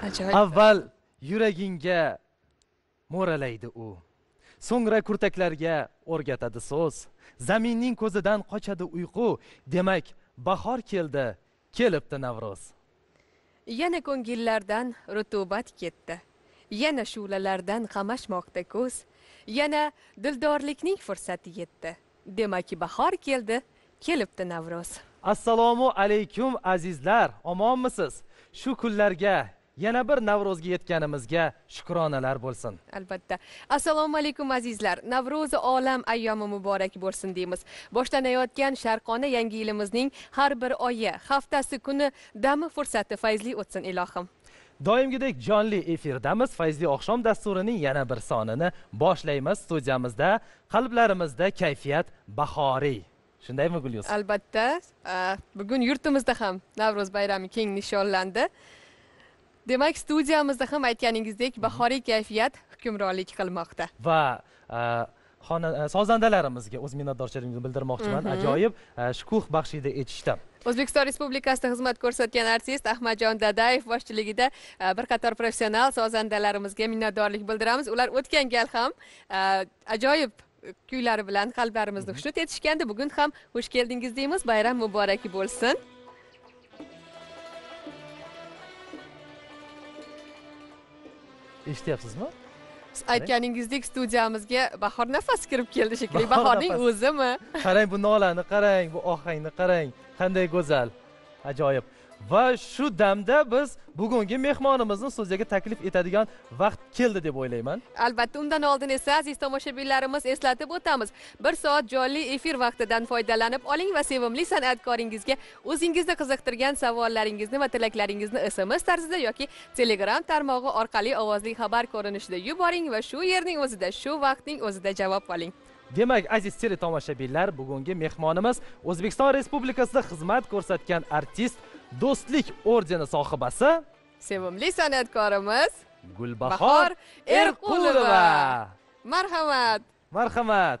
Ajoyib. Avval yuragingga mo'ralaydi u. So'ngra kurtaklarga o'rgatadi so'z. Zaminning ko'zidan qochadi uyqu. Demak, bahor keldi, kelibdi Navro'z. Yana ko'ngillardan rutubat ketdi. Yana shu'lalardan qamashmoqda ko'z. Yana dildorlikning fursati yetdi. Demak, bahor keldi, kelibdi Navro'z. Assalomu alaykum azizlar, omonmisiz? Shu kunlarga yana bir Navro'zga yetganimizga shukronalar bo'lsin. Albatta. Assalomu alaykum azizlar. Navro'zi olam ayyomi muborak bo'lsin deymiz. Boshlanayotgan sharqona yangi yilimizning har bir oyi, haftasi, kuni, dami fursati fayzli o'tsin ilohim. Doimgidek jonli efirdamiz. Fayzli oqshom dasturining yana bir sonini boshlaymiz. Studiyamizda, qalblarimizda kayfiyat bahoriy. Shundaymi Gulyus? Albatta. Bugun yurtimizda ham Navro'z bayrami keng nishonlandi. Demak, studiyamizda ham aytganingizdek bahoriy kayfiyat hukmronlik qilmoqda. Va sozandalarimizga o'z minnatdorchiligimni bildirmoqchiman. Ajoyib shukuh baxshida etishdi. O'zbekiston Respublikasida xizmat ko'rsatgan artist Ahmadjon Dadayev boshchiligida bir qator professional sozandalarimizga minnatdorlik bildiramiz. Ular o'tgan gal ham ajoyib kuylari bilan qalblarimizni xushnud etishgandi. Bugun ham xush keldingiz deymiz. Bayram muborak bo'lsin. Eshityapsizmi? Aytganingizdek studiyamizga bahor nafasi kirib keldi shekilli. Bahorning o'zimi? Qarang bu nolani, qarang bu ohangni, qarang. Qanday go'zal. Ajoyib. Va shu damda biz bugungi mehmonimizni studiyaga taklif etadigan vaqt keldi deb o'ylayman. Albatta, undan oldin esa aziz tomoshabinlarimiz eslatib o'tamiz. 1 soat jonli efir vaqtidan foydalanib oling va sevimli san'atkoringizga o'zingizni qiziqtirgan savollaringizni va tilaklaringizni SMS tarzida yoki Telegram tarmog'i orqali ovozli xabar ko'rinishida yuboring va shu yerning o'zida, shu vaqtning o'zida javob oling. Demak, aziz teletomoshabinlar, bugungi mehmonimiz O'zbekiston Respublikasida xizmat ko'rsatgan artist, Do'stlik ordeni sohibasi, sevimli san'atkorimiz Gulbahor Erqulova. Marhamat. Marhamat.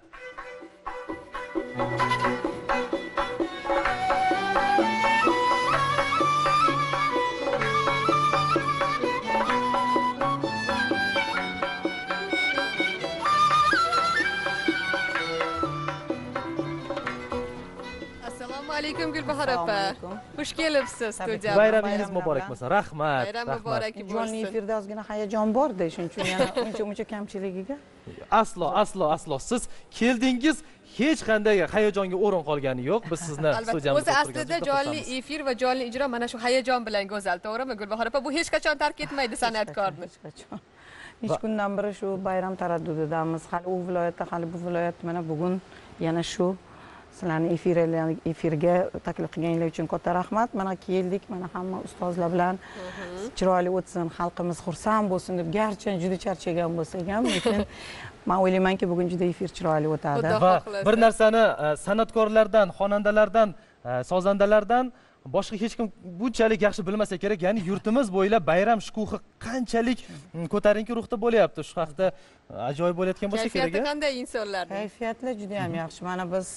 Assalomu alaykum Gulbahor opa. Xush kelibsiz studiyamizga. Bayramingiz muborak bo'lsin. Rahmat. Bayram muborak Jonli bo'lsin. efirda ozgina hayajon borda, shuning uchun yana uncha kamchiligiga. Aslo. Siz keldingiz, hech qanday hayajonga o'rin qolgani yo'q. Biz sizni studiyamizda o'zi aslida jonli efir va jonli ijro mana shu hayajon bilan go'zal, to'g'rimi Gulbahor opa? Bu hech qachon tark etmaydi san'atkorni. Hech qachon. Hech kundan biri shu bayram taraddudidamiz. Hali u viloyatda, hali bu viloyat, mana bugun yana shu sizlarni efirga taklif qilganingiz uchun katta rahmat. Mana keldik, mana hamma ustozlar bilan chiroyli o'tsin, xalqimiz xursand bo'lsin deb garchi juda charchagan bo'lsak ham, lekin men o'ylaymanki bugun juda efir chiroyli o'tadi. Va bir narsani san'atkorlardan, xonandalardan, sozandalardan boshqa hech kim bunchalik yaxshi bilmasa kerak. Ya'ni yurtimiz bo'ylab bayram shukuhi qanchalik ko'tarinki ruhda bo'lyapti. Shu haqda ajoyib bo'layotgan bo'lsa kerak. Kayfiyati qanday insonlarning? Kayfiyatlar juda ham yaxshi. Mana biz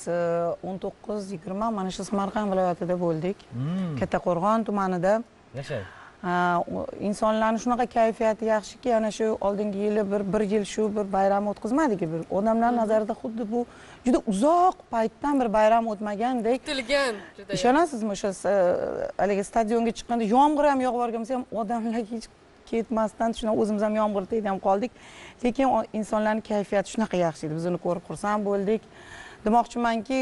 19-20 mana shu Samarqand viloyatida bo'ldik. Kattaqo'rg'on tumanida. Yashang. insonlarning shunaqa kayfiyati yaxshiki, ana shu oldingi yili bir yil shu bir bayram o'tkazmadik. Odamlar nazarida xuddi bu juda uzoq paytdan bir bayram o'tmagandek. Kutilgan. Ishonasizmi, o'sha haligi stadionga chiqqanda yomg'ir ham yog'ib borganmiz ham odamlar hech ketmasdan shuna o'zimiz ham yomg'ir tegdi ham qoldik. Lekin insonlarning kayfiyati shunaqa yaxshi edi. Biz uni ko'rib xursand bo'ldik. Demoqchimanki,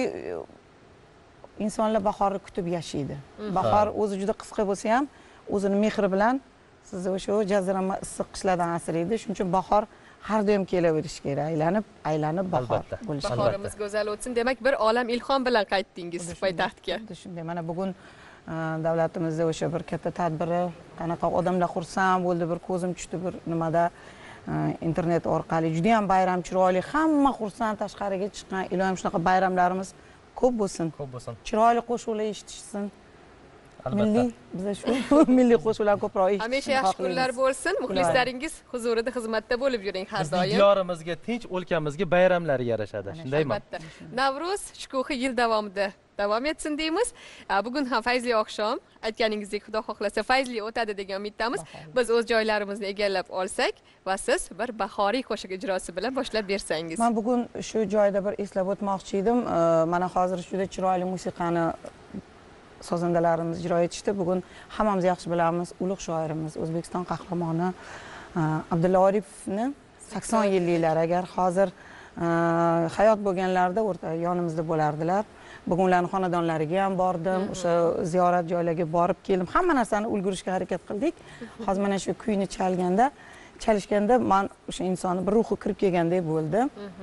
insonlar bahorni kutib yashaydi. Bahor o'zi juda qisqa bo'lsa ham o'zini mehri bilan sizni o'sha jazirama issiq qishlardan asraydi. Shuning uchun bahor har doim kelaverish kerak, aylanib bahor bo'lishi. Bahorimiz go'zal o'tsin. Demak, bir olam ilhom bilan qaytdingiz poytaxtga. Shunday, mana bugun davlatimizda o'sha bir katta tadbiri, qanaqa odamlar xursand bo'ldi, bir ko'zim tushdi bir nimada internet orqali. Juda ham bayram chiroyli, hamma xursand, tashqariga chiqqan. Ilohim shunaqa bayramlarimiz ko'p bo'lsin. Ko'p bo'lsin. Chiroyli qo'shiqlar eshitishsin. Milliy, biza shu milliy qo'shiqlar ko'proq eshitishni hamisha yaxshi kunlar bo'lsin. Muxlislaringiz huzurida xizmatda bo'lib yuring har doim. Diyorimizga, tinch o'lkamizga bayramlar yarashadi. Shundaymi? Albatta. Navro'z shukuhi yil davomida davom etsin deymiz. Bugun ham fayzli oqshom, aytganingizdek Xudo xohlasa fayzli o'tadi degan umiddamiz. Biz o'z joylarimizni egallab olsak va siz bir bahoriy qo'shiq ijrosi bilan boshlab bersangiz. Men bugun shu joyda bir eslab o'tmoqchi edim. Mana hozir juda chiroyli musiqani sozandalarimiz ijro etishdi. Bugun hammamiz yaxshi bilamiz, ulug' shoirimiz, O'zbekiston qahramoni Abdulla Oripovni 80 yilliklar, agar hozir hayot bo'lganlarida yonimizda bo'lardilar. Bugun ularning xonadonlariga ham bordim, o'sha ziyorat joylariga borib keldim. Hamma narsani ulgurishga harakat qildik. Hozir mana shu kuyni chalishganda men o'sha insonni bir ruhi kirib kelgandek bo'ldi.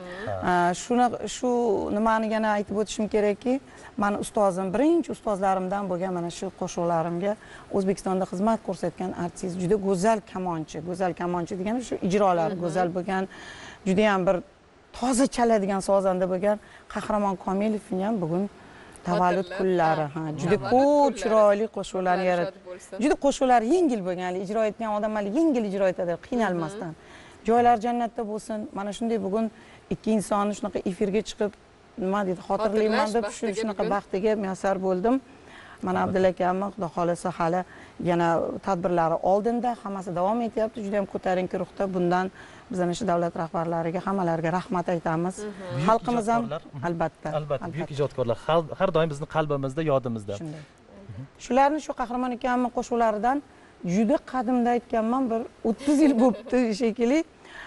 Shu nimani yana aytib o'tishim kerakki, mani ustozim, birinchi ustozlarimdan bo'lgan mana shu qo'shiqlarimga O'zbekistonda xizmat ko'rsatgan artist, juda go'zal kamonchi degani shu ijrolari go'zal bo'lgan, juda ham bir toza chaladigan sozanda bo'lgan Qahramon Komilovning ham bugun tavallud kunlari. Juda ko'p chiroyli qo'shiqlarni yaratdi. Juda qo'shiqlari yengil bo'lgan, ijro etgan odamlar yengil ijro etadi, qiynalmasdan. Joylar jannatda bo'lsin. Mana shunday bugun ikki insonni shunaqa efirga chiqib, nima deydi, xotirlayman deb shunaqa baxtiga muyassar bo'ldim. Mana Abdulla akamni Xudo xolasa hali yana tadbirlari oldinda, hammasi davom etyapti. Juda ham ko'tarinki ruhda. Bundan biz ana shu davlat rahbarlariga, hammalariga rahmat aytamiz. Xalqimiz ham albatta buyuk ijodkorlar har doim bizning qalbimizda, yodimizda. Shunday. Shularni shu Qahramon akamning qo'shiqlaridan juda qadimda aytganman, bir 30 yil bo'libdi shekilli.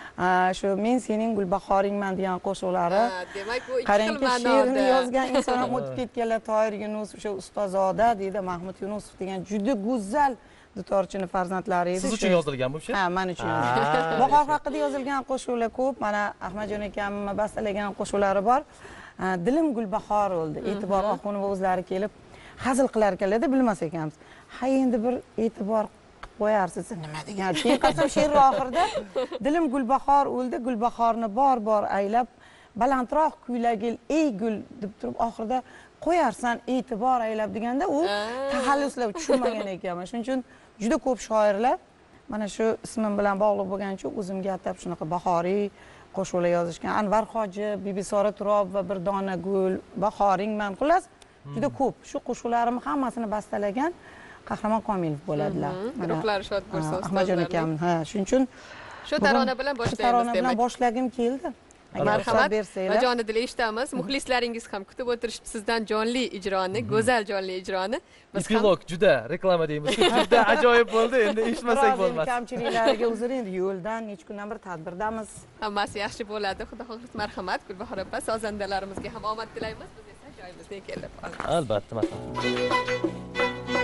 Shu men sening gulbahoringman degan qo'shiqlari. Demak, bu ikki qarangki, xil ma'noda. she'rni yozgan inson ham o'tib ketganlar. Toyir Yunus, o'sha ustozoda deydi, Mahmud Yunusov degan juda go'zal dutorchini farzandlari edi. Siz uchun yozilgan bu she'r? Ha, men uchun yozilgan. Bahor haqida yozilgan qo'shiqlar ko'p. Mana Ahmadjon akamning bastalagan qo'shiqlari bor. Dilim gulbahor bo'ldi. E'tibor Oxunov o'zlari kelib hazil qilar ekanlar-da, bilmas ekanmiz. Ha, endi bir e'tibor qo'yarsiz, nima degan. Keyin qasam she'r oxirida dilim gulbahor o'ldi, gulbahorni bor aylab, balandroq kuylagil ey gul deb turib oxirida qo'yarsan e'tibor aylab deganda u taxalluslar tushunmagan ekanman. Shuning uchun juda ko'p shoirlar mana shu ismim bilan bog'liq bo'lgani uchun o'zimga atab shunaqa bahoriy qo'shiqlar yozishgan. Anvar Hoji, Bibi Sora Turob va bir dona gul, bahoringman. Xullas, juda ko'p. Shu qo'shiqlarimni hammasini bastalagan Qahramon Komilov bo'ladilar. Ruhlari shod bo'lsin ustozlar. Ahmadjon akam, ha, shuning uchun shu tarona bilan boshlaymiz tarona bilan demak. boshlagim keldi. Marhamat va jonidil eshitamiz. Muxlislaringiz ham kutib o'tirishibdi sizdan jonli ijroni, go'zal jonli ijroni. Biz ham Epilog juda reklama deymiz. Juda ajoyib bo'ldi. Endi eshitmasak bo'lmas. Kamchiliklariga uzr, endi yo'ldan necha kundan bir tadbirdamiz. hammasi yaxshi bo'ladi. Xudo xohlasa. Marhamat, Gulbahor opa, sozandalarimizga ham omad tilaymiz. Biz esa joyimizga kelib olamiz. Albatta, marhamat.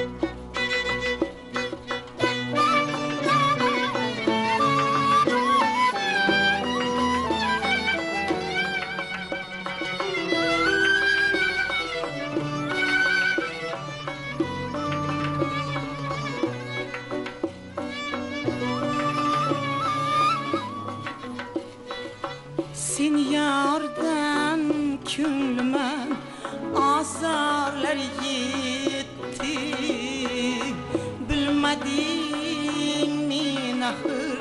Sen yardan ko'nglimdan azorlar yetdi, bilmading men axir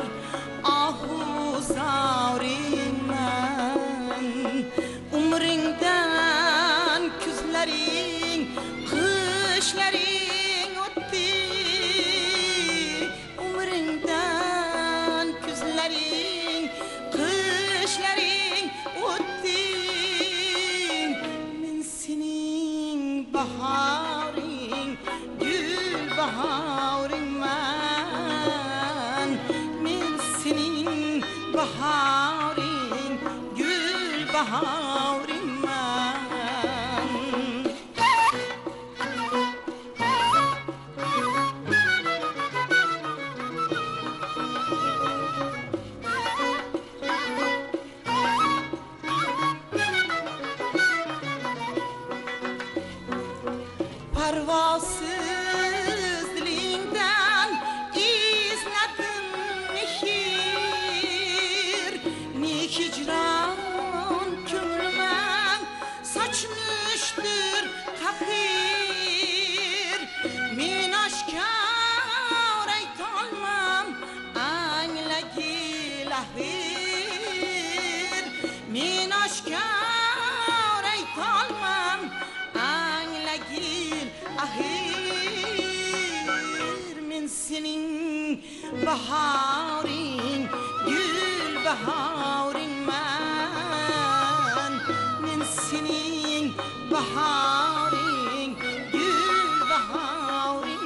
ohuzoringman. Umringdan kuzlaring, qishlaring o'tdi, umringdan kuzlaring, qishlaring o'tdi. Men sening bahoring, gul bahoringman. Men sening bahoring, gul bahoringman. Parvosiz dilingdan izladim mehr, ne hicran ko'nglimdan sochmishdir qahir. Men oshkor aytolmam anglagil ahir. Men oshkor aytolmam anglagil bahoring gul bahoring men sening bahoring gul bahoring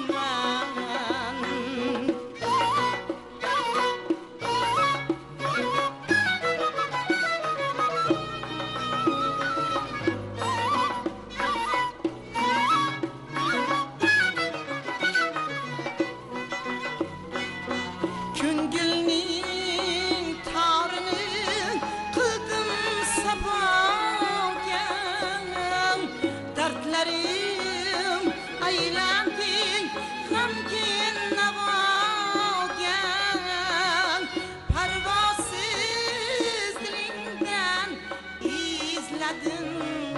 ko'ngilning torini qildim sabogan dardlarim aylanding g'amgin navogan parvosiz dilingdan izladim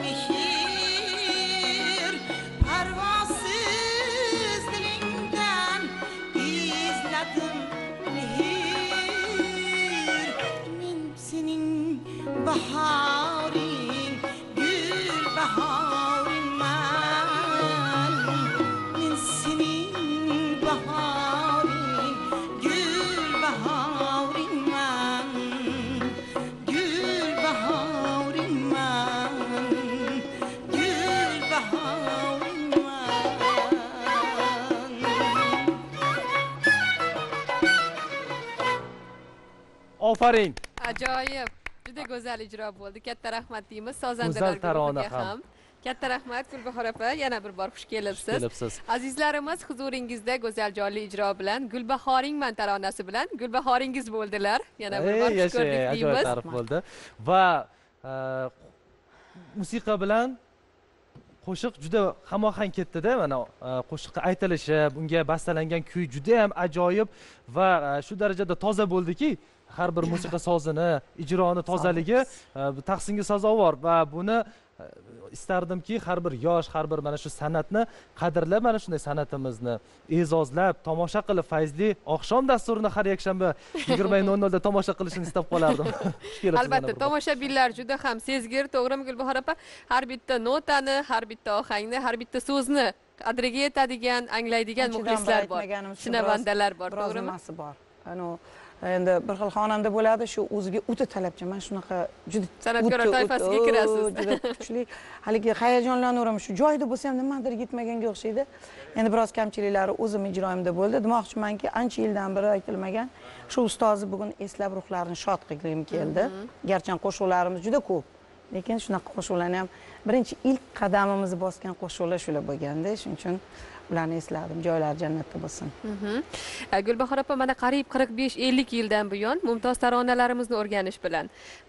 mehr parvosiz dilingdan izladim men sening bahoring gul bahoringman men sening bahoring gul bahoringman gul bahoringman gul bahoringman Ofaring. Ajoyib. Juda go'zal ijro bo'ldi. Katta rahmat deymiz Go'zal sozandalar tarona guruhiga ham. Katta rahmat Gulbahor opa, yana bir bor xush kelibsiz. Kelibsiz. Azizlarimiz, huzuringizda go'zal jonli ijro bilan Gulbahoringman taronasi bilan Gulbahoringiz bo'ldilar. Yana bir bor xush ko'rdik Ajoyib deymiz. ta'rif bo'ldi. Va musiqa bilan qo'shiq juda hamohang ketdi-da, mana qo'shiqqa aytilishi, bunga bastalangan kuy juda ham ajoyib va shu darajada toza bo'ldiki, har bir musiqa sozini, ijroni tozaligi tahsinga sazovor va buni istardimki, har bir yosh, har bir mana shu san'atni qadrlab, mana shunday san'atimizni e'zozlab, tomosha qilib, fayzli oqshom dasturini har yakshanba 20:00 da tomosha qilishini istab qolardim. Albatta, tomoshabinlar juda ham sezgir, to'g'rimi Gulbahor opa? Har bitta notani, har bitta ohangni, har bitta so'zni qadriga yetadigan, anglaydigan muxlislar bor. Shinavandalar bor, to'g'rimi? Nimasi bor. Endi bir xil xonanda bo'ladi, shu o'ziga o'ta talabchiman, shunaqa juda San'atkor toifasiga kirasiz. Juda kuchli. Haligi hayajonlanaveraman, shu joyida bo'lsa ham nimadir yetmaganga o'xshaydi. Endi biroz kamchiliklari o'zim ijroimda bo'ldi. Demoqchimanki, ancha yildan beri aytilmagan shu ustozni bugun eslab ruhlarini shod qilgim keldi. Garchi qo'shiqlarimiz juda ko'p, lekin shunaqa qo'shiqlarni ham birinchi ilk qadamimizni bosgan qo'shiqlar shular bo'lganda, shuning uchun ularni esladim. Joylari jannatda bo'lsin. Gulbahor opa, mana qariyb 45-50 yildan buyon mumtoz taronalarimizni o'rganish bilan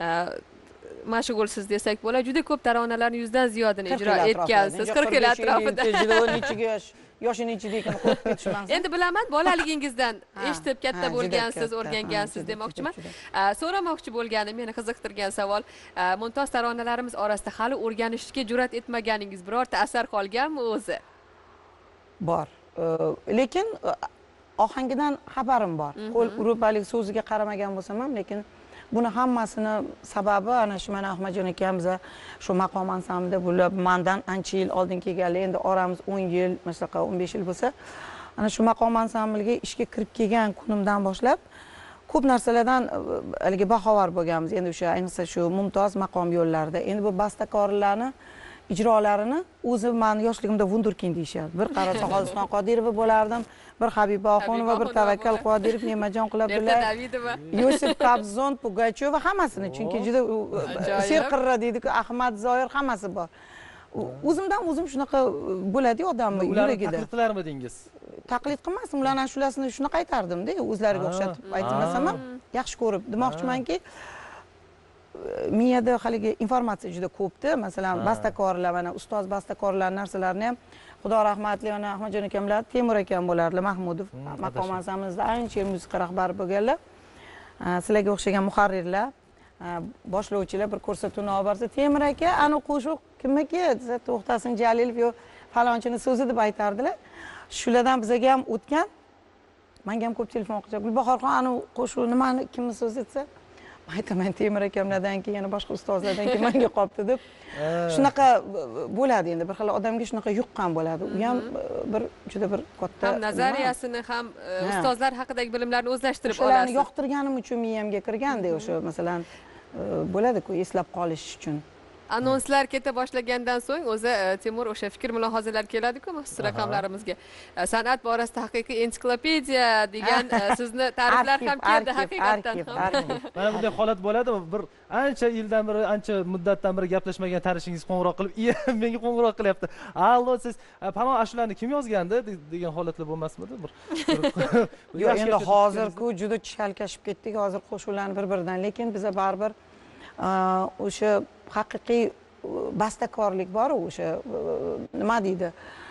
mashg'ulsiz desak bo'ladi. Juda ko'p taronalarni 100 dan ziyodini ijro etgansiz. 40 yil atrofida. Yoshini ichidagi qo'rqib ketishman. Endi bilaman, bolaligingizdan eshitib katta bo'lgansiz, o'rgangansiz demoqchiman. So'ramoqchi bo'lganim, meni qiziqtirgan savol, mumtoz taronalarimiz orasida hali o'rganishga jur'at etmaganingiz birorta asar qolganmi o'zi? Bor. Lekin ohangidan xabarim bor. Qo'l urib hali so'ziga qaramagan bo'lsam ham, lekin buni hammasini sababi ana shu mana Ahmadjon akamiz shu maqom ansamblida bo'lib, mendan ancha yil oldin kelganlar, endi oramiz 10 yil, masalan 15 yil bo'lsa, ana shu maqom ansambliga ishga kirib kelgan kunimdan boshlab ko'p narsalardan haligi bahovar bo'lganmiz. Endi o'sha ayniqsa shu mumtoz maqom yo'llarida. Endi bu bastakorlarni ijrolarini o'zi meni yoshligimda wunderkind deyishardi. Bir qarasa Hoziston Qodirova bo'lardim, bir Habiba Oxunova, bir Tavakkal Qodirov, Nemajon Qulabdullah, Yosif Kabzon, Pugacheva hammasini, chunki juda serqirra deydi-ku, Ahmad Zoir hammasi bor. O'zimdan o'zim shunaqa bo'ladi odamni yuragida. Taqlid qilarmidingiz? Taqlid qilmasdim, ularning ashulasini shunaqa aytardim-da, o'zlariga o'xshatib aytmasam ham yaxshi ko'rib. Demoqchimanki, miyada haligi informatsiya juda ko'pdi. Masalan, bastakorlar, mana ustoz bastakorlar narsalarni ham Xudo rahmatli ona Ahmadjon akamlar, Temur akam bo'lardilar, Mahmudov maqom ansamblida ancha yil musiqa rahbari bo'lganlar. Sizlarga o'xshagan muharrirlar, boshlovchilar bir ko'rsatuvni olib borsa, Temur aka, ana qo'shiq kimniki? Desa, To'xtasin Jalilov yo falonchini so'zi deb aytardilar. Shulardan bizga ham o'tgan. Menga ham ko'p telefon qilib, Gulbahorxon, ana qo'shiq nimani kimni so'zi desa, aytaman Temur akamlardan keyin yana boshqa ustozlardan keyin menga qolibdi deb shunaqa bo'ladi endi bir xil odamga shunaqa yuqqan bo'ladi u ham bir juda bir katta ham nazariyasini ham ustozlar haqidagi bilimlarni o'zlashtirib o'shalarni olasiz. yoqtirganim uchun miyamga kirganda o'sha masalan bo'ladi-ku eslab qolish uchun. Anonslar keta boshlagandan so'ng o'zi Temur o'sha fikr mulohazalar keladi-ku maxsus raqamlarimizga. San'at borasida haqiqiy ensiklopediya degan sizni ta'riflar ham keldi haqiqatdan ham. Mana bunday holat bo'ladimi? Bir ancha yildan beri, ancha muddatdan beri gaplashmagan tanishingiz qo'ng'iroq qilib, menga qo'ng'iroq qilyapti. Allo, siz palon ashulani kim yozgandi degan holatlar bo'lmasmidi? Yo'q, endi hozir-ku juda chalkashib ketdik, hozir qo'shuqlarni bir-biridan, lekin biza baribir o'sha haqiqiy bastakorlik bor o'sha nima deydi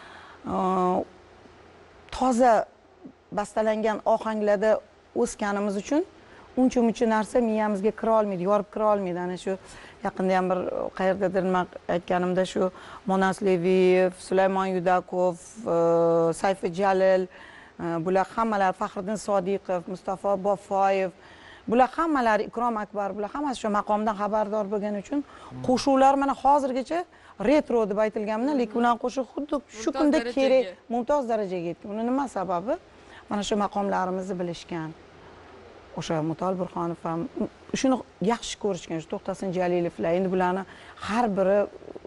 toza bastalangan ohanglarda o'sganimiz uchun uncha-muncha narsa miyamizga kira olmaydi, yorib kira olmaydi. Ana shu yaqinda ham bir qayerdadir nima aytganimda shu Monas Leviyev, Sulaymon Yudakov, Sayfi Jalil, bular hammalari Faxriddin Sodiqov, Mustafa Bofoyev, bular hammalari Ikrom Akbar, bular hammasi shu maqomdan xabardor bo'lgani uchun qo'shuqlar mana hozirgacha retro deb aytilganmi, lekin ular qo'shiq xuddi shu kunda kerak, mumtoz darajaga yetgan. Uni nima sababi? Mana shu maqomlarimizni bilishgan. O'sha Mutal Burxonov ham shuni yaxshi ko'rishgan, shu To'xtasin Jalilovlar. Endi bularni har biri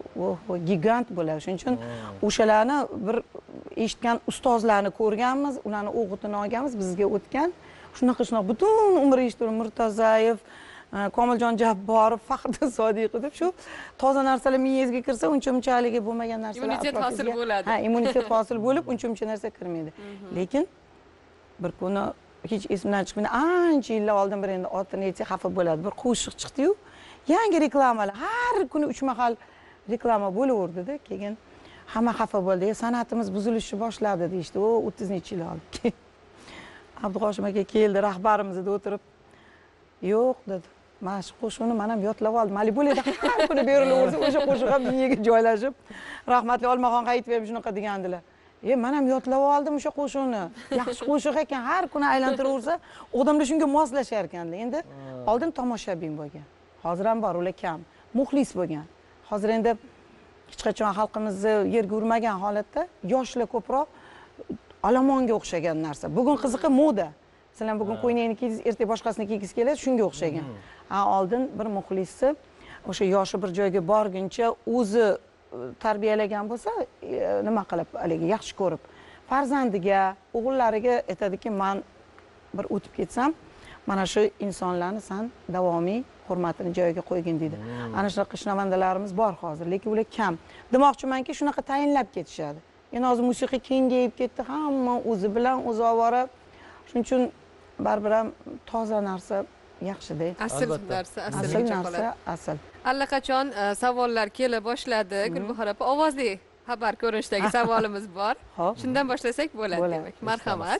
gigant bo'ladi. Shuning uchun o'shalarni bir eshitgan ustozlarni ko'rganmiz, ularni o'qitini olganmiz, bizga o'tgan. Shunaqa butun umr eshitdim Murtazayev, Komiljon Jabborov, Faxriddin Sodiqov deb shu toza narsalar miyangizga kirsa uncha-munchalik bo'lmagan narsalar immunitet hosil bo'ladi. Ha, immunitet hosil bo'lib uncha-muncha narsa kirmaydi. Lekin bir kuni hech esimdan chiqmaydi. Ancha yillar oldin bir endi otini aytsa xafa bo'ladi. Bir qo'shiq chiqdi-yu, yangi reklamalar, har kuni 3 mahal reklama bo'laverdi-da. Keyin hamma xafa bo'ldi. San'atimiz buzilishni boshladi deydi. O 30 yil oldin. Abduqoshim aka keldi, rahbarimizda o'tirib, "Yo'q" dedi. "Mana shu qo'shiqni men ham yodlab oldim. Mali bo'ladi, har kuni berilaversa, o'sha qo'shiq ham miyaga joylashib, rahmatli Olmaxon Qayitov ham shunaqa degandilar. Men ham yodlab oldim o'sha qo'shiqni. Yaxshi qo'shiq ekan, har kuni aylantiraversa, odamlar shunga moslashar ekanlar. Endi oldin tomoshabin bo'lgan. Hozir ham bor, ular kam. Muxlis bo'lgan. Hozir endi hech qachon xalqimizni yerga urmagan holatda yoshlar ko'proq alamonga o'xshagan narsa. Bugun qiziqi moda. Masalan, bugun qo'yningni kiysiz, ertaga boshqasini kiygisi keladi, shunga o'xshagan. Oldin bir muxlisni o'sha yoshi bir joyga borguncha o'zi tarbiyalagan bo'lsa, nima qilib, haligi yaxshi ko'rib, farzandiga, o'g'illariga aytadiki, "Men bir o'tib ketsam, mana shu insonlarni san davomiy hurmatini joyiga qo'ygin" deydi. Ana shunaqa shinavandalarimiz bor hozir, lekin ular kam. Demoqchimanki, shunaqa tayinlab ketishadi. Endi hozir musiqa kengayib ketdi, hamma o'zi bilan o'zi ovora. Shuning uchun baribir ham toza narsa yaxshi-da. Asl narsa, Asl narsa, asl. Allaqachon savollar kela boshladi. Gulbahor opa, ovozli xabar ko'rinishdagi savolimiz bor. Shundan boshlasak bo'ladi demak. Marhamat.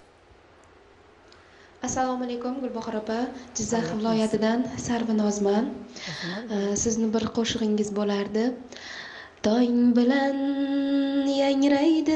Assalomu alaykum Gulbahor opa. Jizzax viloyatidan Sarvinozman. Sizni bir qo'shig'ingiz bo'lardi. Tong bilan yangraydi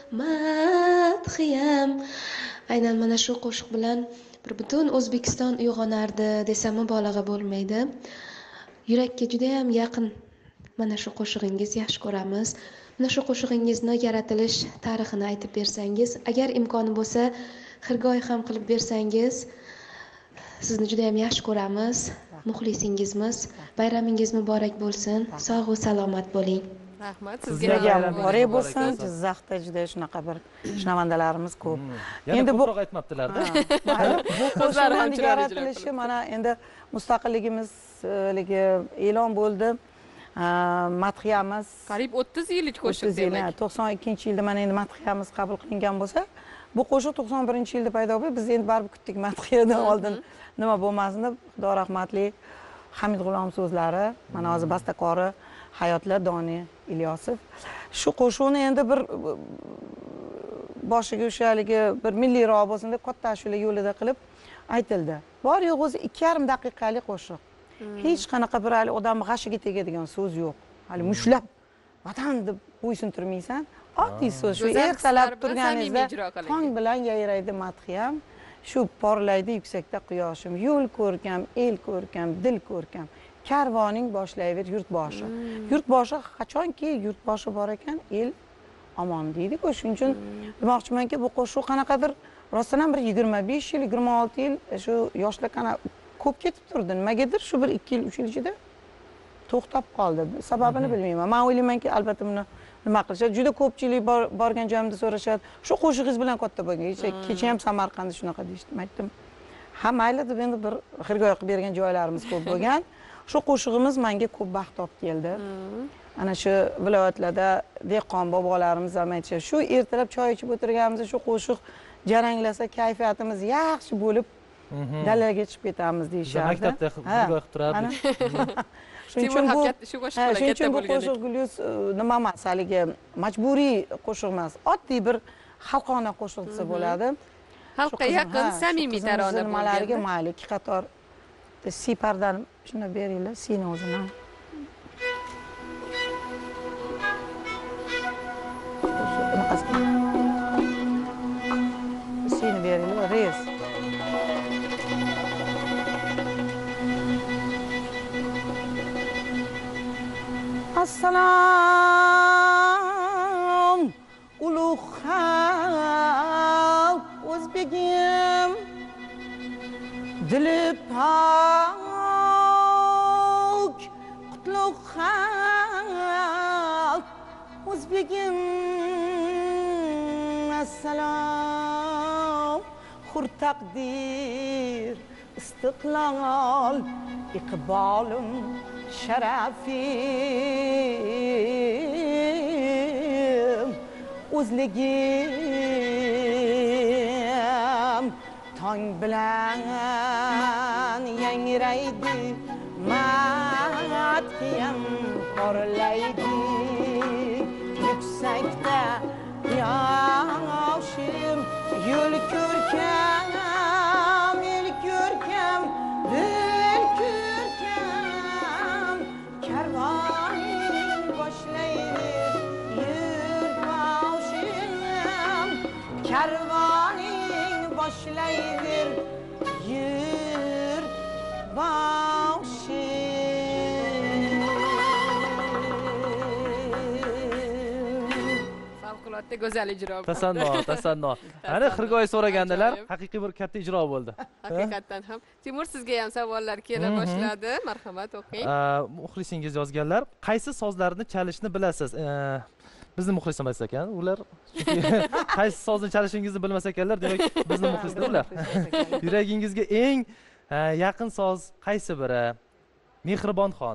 madhiyam. Aynan mana shu qo'shiq bilan bir butun O'zbekiston uyg'onardi desam mubolag'a bo'lmaydi. Yurakka juda ham yaqin mana shu qo'shig'ingiz, yaxshi ko'ramiz. Mana shu qo'shig'ingizni yaratilish tarixini aytib bersangiz, agar imkoni bo'lsa, xirgoyi ham qilib bersangiz, sizni juda ham yaxshi ko'ramiz. Muxlisingizmiz. Bayramingiz muborak bo'lsin. Sog' va salomat bo'ling. Rahmat sizga. Muborak bo'lsin. Jizzaxda juda shunaqa bir shinavandalarimiz ko'p. Endi ko'proq aytmabdilar-da. Bu qo'shiqlarning yaratilishi mana endi mustaqilligimizligi e'lon bo'ldi. Madhiyamiz qariyb 30 yillik qo'shiq demak. 92-yilda mana endi madhiyamiz qabul qilingan bo'lsa, bu qo'shiq 91-yilda paydo bo'ldi. Biz endi baribir kutdik madhiyadan oldin nima bo'lmasin deb. Xudo rahmatli Hamid G'ulom so'zlari, mana hozir bastakori Hayotlar Doni Ilyosov. Shu qo'shiqni endi bir boshiga o'shaligi bir milliy bo'lsin deb katta ashula yo'lida qilib aytildi. Bor yo'q o'zi 2,5 daqiqalik qo'shiq. Hech qanaqa bir hali odamning g'ashiga tegadigan so'z yo'q. Hali mushlab vatan deb bo'ysuntirmaysan. Oddiy so'z. Shu ertalab turganingizda tong bilan yayraydi madhiyam. shu porlaydi yuksakda quyoshim, yo'l ko'rkam, el ko'rkam, dil ko'rkam, karvoning boshlayver yurtboshi. Yurtboshi qachonki yurtboshi bor ekan, el omon deydi-ku. Shuning uchun demoqchimanki, bu qo'shiq qanaqadir rostdan ham bir 25 yil, 26 yil shu yoshlar ko'p ketib turdi. Nimagadir shu bir 2 yil, 3 yil ichida to'xtab qoldi. Sababini bilmayman. Men o'ylaymanki, albatta buni nima qilishadi? Juda ko'pchilik borgan joyimda so'rashadi. Shu qo'shig'ingiz bilan katta bo'lgan. Kecha ham Samarqandda shunaqa deyishdi. Men aytdim, ha mayli deb endi bir xirgoy qilib bergan joylarimiz ko'p bo'lgan. Shu qo'shig'imiz menga ko'p baxt olib keldi. Ana shu viloyatlarda dehqon bobolarimiz ham aytishadi. Shu ertalab choy ichib o'tirganimizda shu qo'shiq jaranglasa kayfiyatimiz yaxshi bo'lib dalaga chiqib ketamiz deyishardi. Maktabda xirgoy qilib turardi. Shuning uchun bu qo'shiq Gulyuz nima emas, haligi majburiy qo'shiq emas, oddiy bir xalqona qo'shiq desa bo'ladi. Xalqqa yaqin, samimiy tarona bo'lganiga mayli, ikki qator si pardani shuni beringlar, sini o'zini. Sini beringlar, res. Assalom ulug' xalq o'zbegim, dili pok qutlug' xalq o'zbegim. Assalom hur taqdir istiqlol iqbolim sharafim o'zligim tong bilan yangraydi madhiyam porlaydi yuksakda yoshim yo'l ko'rkam el ko'rkam dil ko'rkam karvoning boshlaydi yurtboshim karvoning boshlaydi yurtboshim. Favqulodda go'zal ijro. Tasanno. Ana xirgoy so'ragandilar, haqiqiy bir katta ijro bo'ldi. Haqiqatdan ham. Timur, sizga ham savollar kela boshladi. Marhamat, o'qing. Muxlisingiz yozganlar, qaysi sozlarni chalishni bilasiz? Bizni muxlis emas ekan, ular qaysi sozni chalishingizni bilmas ekanlar, demak bizni muxlislar ular. Yuragingizga eng yaqin soz qaysi biri? Mehribonxon.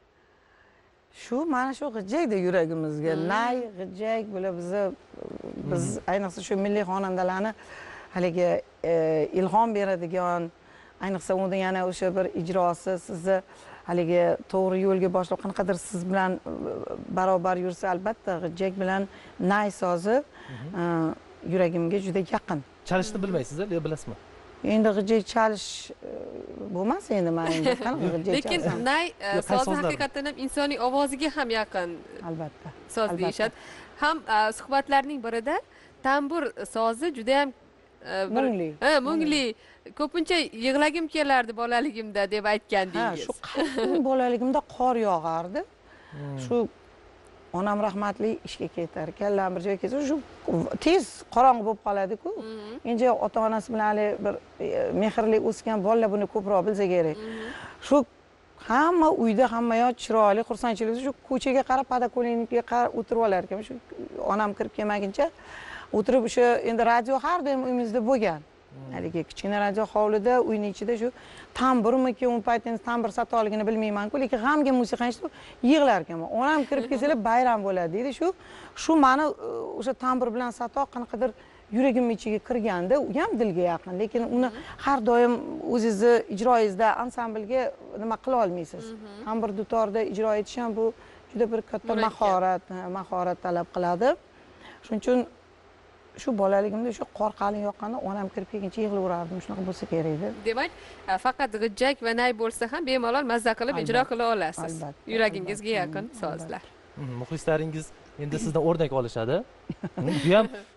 Shu mana shu g'ijjakda yuragimizga nay g'ijjak bular biz ayniqsa shu milliy xonandalarni haligi ilhom beradigan, ayniqsa unda yana o'sha bir ijrosi sizni haligi to'g'ri yo'lga boshlab qanaqadir siz bilan barobar yursa, albatta g'ijjak bilan nay sozi yuragimga juda yaqin. Chalishni bilmaysiz-a, yo bilasizmi? Endi g'ijjak chalish bo'lmas endi men endi qanaqa g'ijjak. Lekin nay sozi haqiqatan ham insoniy ovoziga ham yaqin. Albatta. Soz deyishadi. Ham suhbatlarning birida tambur sozi juda ham mungli. Mungli. Ko'pincha yig'lagim kelardi bolaligimda deb aytgandingiz. Shu bolaligimda qor yog'ardi. Shu onam rahmatli ishga ketar, kallam bir joyga ketsa, shu tez qorong'i bo'lib qoladi-ku. Endi ota-onasi bilan hali bir mehrli o'sgan bolalar buni ko'proq bilsa kerak. Shu hamma uyda hamma yoq chiroyli, xursandchilik, shu ko'chaga qarab, padakolinga qarab o'tirib olar ekan. Shu onam kirib kelmaguncha o'tirib o'sha endi radio har doim uyimizda bo'lgan. Haligi kichkina radio hovlida, uyning ichida shu tamburmiki, u payt endi tambur satoligini bilmayman-ku, lekin g'amga musiqa eshitib yig'lar ekanman. Onam kirib kelsalar bayram bo'ladi deydi. Shu mani o'sha tambur bilan sato qanaqadir yuragim ichiga kirganda, u ham dilga yaqin, lekin uni har doim o'zingizni ijroyingizda ansamblga nima qila olmaysiz. Tambur dutorda ijro etish ham bu juda bir katta mahorat talab qiladi. Shuning uchun shu bolaligimda shu qor qalin yoqqanda onam kirib kelguncha yig'laverardim, shunaqa bo'lsa kerak edi. Demak, faqat g'ijjak va nay bo'lsa ham bemalol mazza qilib ijro qila olasiz. Yuragingizga yaqin sozlar. Muxlislaringiz endi sizdan o'rnak olishadi. Bu ham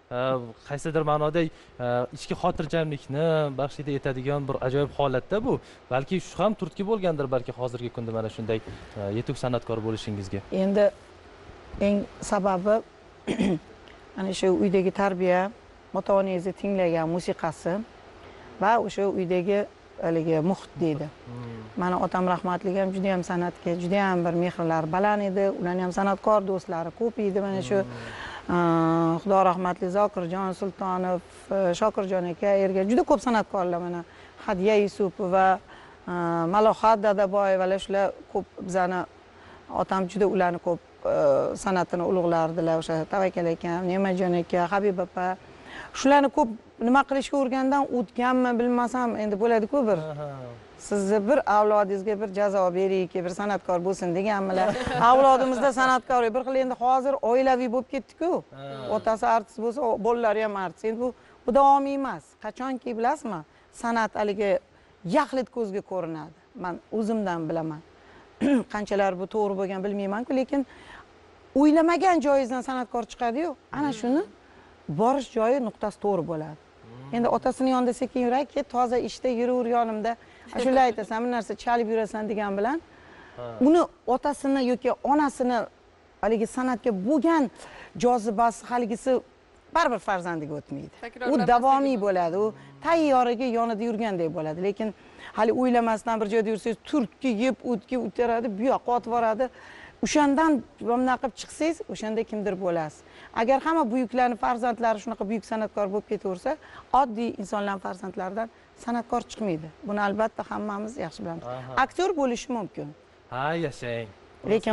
qaysidir ma'noda ichki xotirjamlikni baxsh etadigan bir ajoyib holatda bu. Balki shu ham turtki bo'lgandir balki hozirgi kunda mana shunday yetuk san'atkor bo'lishingizga. Endi eng sababi ana shu uydagi tarbiya, ota-onangizni tinglagan musiqasi va o'sha uydagi haligi muhit deydi. Mana otam rahmatli ham juda ham san'atga juda ham bir mehrlari baland edi. Ularning ham san'atkor do'stlari ko'p edi. Mana shu Xudo rahmatli Zokirjon Sultonov, Shokirjon aka, erga juda ko'p san'atkorlar mana Hadiya Yusupova, Malohat Dadaboyevalar shular ko'p bizani otam juda ularni ko'p san'atini ulug'lardilar. O'sha Tavakkal aka, Nemajon aka, Habib opa. Shularni ko'p nima qilishga o'rgandan o'tganmi bilmasam, endi bo'ladi-ku bir. Sizni bir avlodingizga bir jazo berayki, bir san'atkor bo'lsin deganmilar. Avlodimizda san'atkor bir xil endi hozir oilaviy bo'lib ketdi-ku. Otasi artist bo'lsa, bolalari ham artist. Endi bu davomiy emas. Qachonki bilasizmi? San'at haligi yaxlit ko'zga ko'rinadi. Men o'zimdan bilaman. Qanchalar bu to'g'ri bo'lgan bilmayman-ku, lekin o'ylamagan joyingizdan san'atkor chiqadi-yu. Ana shuni borish joyi nuqtasi to'g'ri bo'ladi. Endi otasini yonida sekin yurar, ket toza ishda yuraver yonimda. Shunday aytasan, bir narsa chalib yurasan degan bilan uni otasini yoki onasini haligi san'atga bo'lgan jozibasi haligisi baribir farzandiga o'tmaydi. U davomiy bo'ladi. U tayyoriga yonida yurgandek bo'ladi. Lekin hali o'ylamasdan bir joyda yursangiz, turtki yeb, o'tki o'taradi, bu yoqqa otib boradi. O'shandan bunaqa qilib chiqsangiz, o'shanda kimdir bo'lasiz. Agar hamma buyuklarning farzandlari shunaqa buyuk san'atkor bo'lib ketaversa, oddiy insonlar farzandlaridan san'atkor chiqmaydi. Buni albatta hammamiz yaxshi bilamiz. Aktyor bo'lishi mumkin. Ha, yashang. Lekin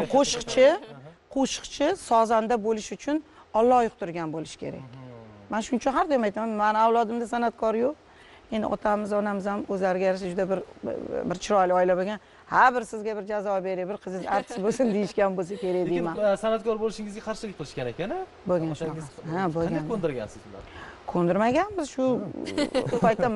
qo'shiqchi sozanda bo'lish uchun Alloh yuqtirgan bo'lish kerak. Men shuning uchun har doim aytaman, meni avlodimda san'atkor yo'q. Endi otamiz, onamiz ham o'zlariga yarasha juda bir chiroyli oila bo'lgan. Ha, bir sizga bir jazo beray, bir qizingiz artist bo'lsin deyishgan bo'lsa kerak deyman. Lekin san'atkor bo'lishingizga qarshilik qilishgan ekan-a? Bo'lgan shunaqa. Ha, bo'lgan. Qanday ko'ndirgansiz ular? Ko'ndirmaganmiz shu paytda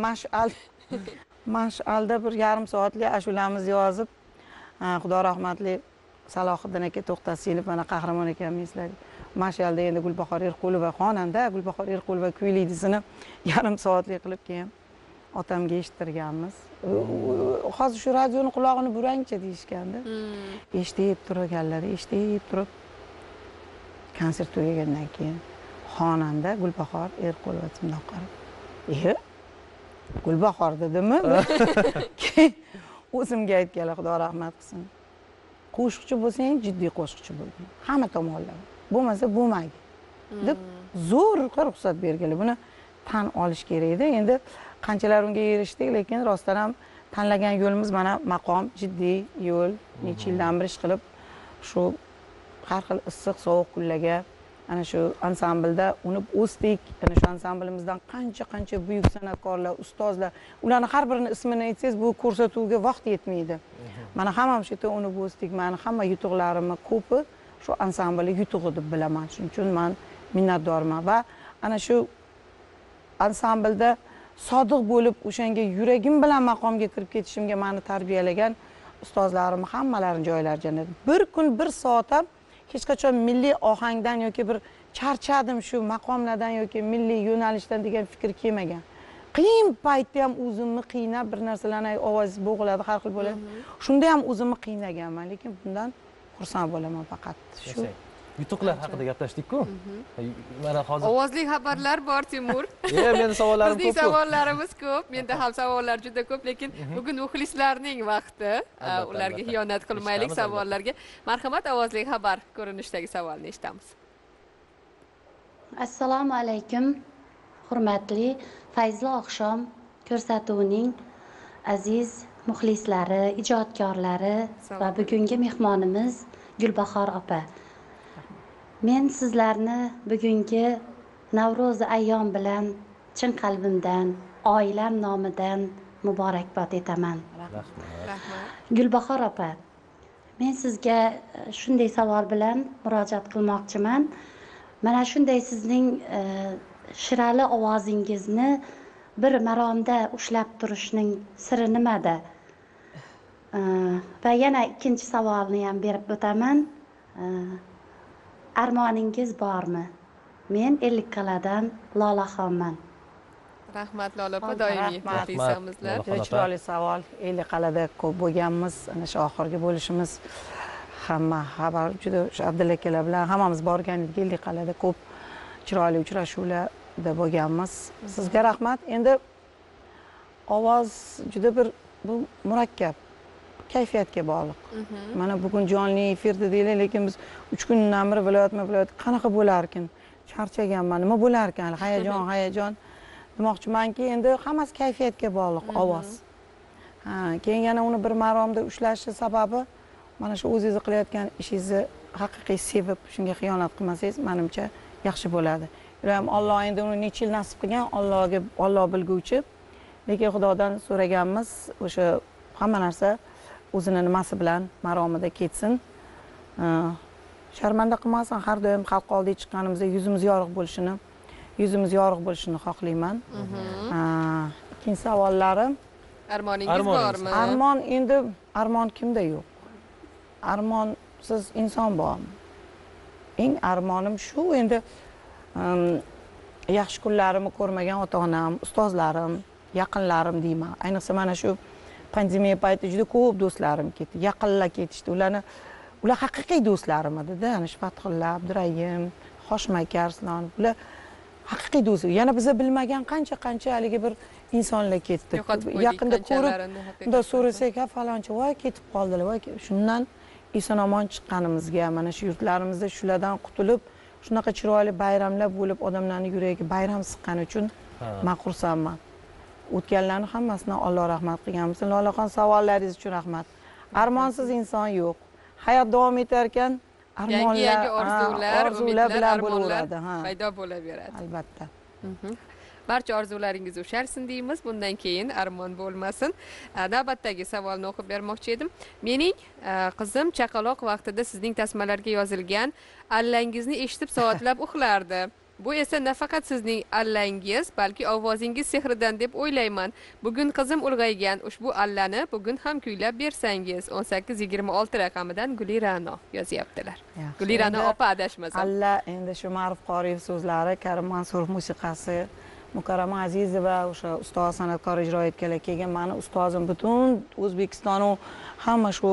mash'alda bir yarim soatlik ashulamizni yozib, Xudo rahmatli Salohiddin aka To'xtasinov mana qahramon ekanmi eslaydi. Mash'alda endi Gulbahor Erqulova xonanda, Gulbahor Erqulova kuylaydisini yarim soatlik qilib keyin otamga eshittirganmiz. Hozir shu radioni qulog'ini burangchi deyishganda. Eshitib turganlar, eshitib turib konsert tugagandan keyin xonanda Gulbahor Erqulova timdan qarab, Gulbahor dedimmi? O'zimga aytganlar, Xudo rahmat qilsin. Qo'shiqchi bo'lsang, jiddiy qo'shiqchi bo'lgin. Hamma tomonlama. Bo'lmasa bo'lmagin deb zo'rqa ruxsat berganlar. Buni tan olish kerak edi. Endi qanchalar unga erishdik, lekin rostdan ham tanlagan yo'limiz mana maqom, jiddiy yo'l. Necha yildan beri ish qilib, shu har xil issiq, sovuq kunlarga ana shu ansamblda unib o'sdik. Ana shu ansamblimizdan qancha buyuk san'atkorlar, ustozlar, ularning har birini ismini aytsangiz, bu ko'rsatuvga vaqt yetmaydi. Mana hammam shu yerda unib o'sdik. Meni hamma yutuqlarimni ko'pi shu ansambl yutug'i deb bilaman. Shuning uchun men minnatdorman va ana shu ansamblda sodiq bo'lib, o'shanga yuragim bilan maqomga kirib ketishimga meni tarbiyalagan ustozlarim hammalarini joylari jannat. Bir kun bir soat ham hech qachon milliy ohangdan yoki bir charchadim shu maqomlardan yoki milliy yo'nalishdan degan fikr kelmagan. Qiyin paytda ham o'zimni qiynab bir narsalarni ovoz bo'g'iladi, har xil bo'ladi. Shunda ham o'zimni qiynaganman, lekin bundan xursand bo'laman faqat. Shu yutuqlar haqida gaplashdik-ku. Mana hozir ovozli xabarlar bor, Timur. Meni savollarim ko'p. Bizning savollarimiz ko'p. Menda ham savollar juda ko'p, lekin bugun muxlislarning vaqti. Ularga xiyonat qilmaylik savollarga. Marhamat, ovozli xabar ko'rinishdagi savolni eshitamiz. Assalomu alaykum. Hurmatli Fayzli oqshom ko'rsatuvining aziz muxlislari, ijodkorlari va bugungi mehmonimiz Gulbahor opa. Men sizlarni bugungi Navro'z ayyom bilan chin qalbimdan, oilam nomidan muborakbod etaman. Rahmat. Gulbahor opa, men sizga shunday savol bilan murojaat qilmoqchiman. Mana shunday sizning shirali ovozingizni bir maromda ushlab turishning siri nimada? Va yana ikkinchi savolni ham berib o'taman. Armoningiz bormi? men Ellikqal'adan Lolaxonman. Rahmat Lola opa, Rahmat. doimiy Rahmat. muxlisamizlar. Rahmat. Juda chiroyli savol. Qal'ada ko'p bo'lganmiz. Ana shu oxirgi bo'lishimiz hamma xabar juda o'sha Abdulla akalar bilan hammamiz borgan edik Qal'ada ko'p chiroyli uchrashuvlarda bo'lganmiz. Sizga rahmat. Endi ovoz juda bir bu murakkab, kayfiyatga bog'liq. Mana bugun jonli efirda deylik, lekin biz 3 kundan beri viloyat qanaqa bo'larkin? Charchaganman. Nima bo'larkan? Hayajon. Demoqchimanki, endi hammasi kayfiyatga bog'liq, ovoz. Keyin yana uni bir maromda ushlashi sababi mana shu o'zingiz qilayotgan ishingizni haqiqiy sevib, shunga xiyonat qilmasangiz, menimcha yaxshi bo'ladi. Ilohim Alloh endi uni necha yil nasib qilgan, Alloh bilguvchi. Lekin Xudodan so'raganmiz, o'sha hamma narsa o'zini nimasi bilan maromida ketsin. Sharmanda qilmasin, har doim xalq oldiga chiqqanimizda yuzimiz yorug' bo'lishini xohlayman. Ikkinchi savollarim, Armoningiz bormi? Armon kimda yo'q? Armonsiz inson bormi? Eng armonim shu, endi yaxshi kunlarimni ko'rmagan ota-onam, ustozlarim, yaqinlarim deyman. Ayniqsa mana shu pandemiya payti juda ko'p do'stlarim ketdi, yaqinlar ketishdi. Ular haqiqiy do'stlarim edi-da. Ana shu Fathulla, Abdurayim, Hoshmak Arslon, bular haqiqiy do'st. Yana biza bilmagan qancha haligi bir insonlar ketdi. Yaqinda ko'rib, unda so'rasak, ha falonchi voy ketib qoldilar, voy. Shundan eson-omon chiqqanimizga, mana shu yurtlarimizda shulardan qutulib, shunaqa chiroyli bayramlar bo'lib, odamlarning yuragiga bayram siqqani uchun men xursandman. O'tganlarni hammasidan Alloh rahmat qilgan bo'lsin. Lolaxon, savollaringiz uchun rahmat. Armonsiz inson yo'q. Hayot davom etar ekan, armonlar, orzular bilan bo'laveradi. Paydo bo'laveradi. Albatta. Barcha orzularingiz ushalsin deymiz. Bundan keyin armon bo'lmasin. Navbatdagi savolni o'qib bermoqchi edim. Mening qizim chaqaloq vaqtida sizning tasmalarga yozilgan allangizni eshitib soatlab uxlardi. Bu esa nafaqat sizning allangiz, balki ovozingiz sehridan deb o'ylayman. Bugun qizim ulg'aygan. Ushbu allani bugun ham kuylab bersangiz. 1826 raqamidan Gulirano yozyaptilar. Gulirano opa adashmasam. Alla endi shu Ma'ruf Qoriyev so'zlari, Karim Mansurov musiqasi, Mukarrama Azizova o'sha ustoz san'atkor ijro etganlar, keyin meni ustozim butun O'zbekiston u hamma shu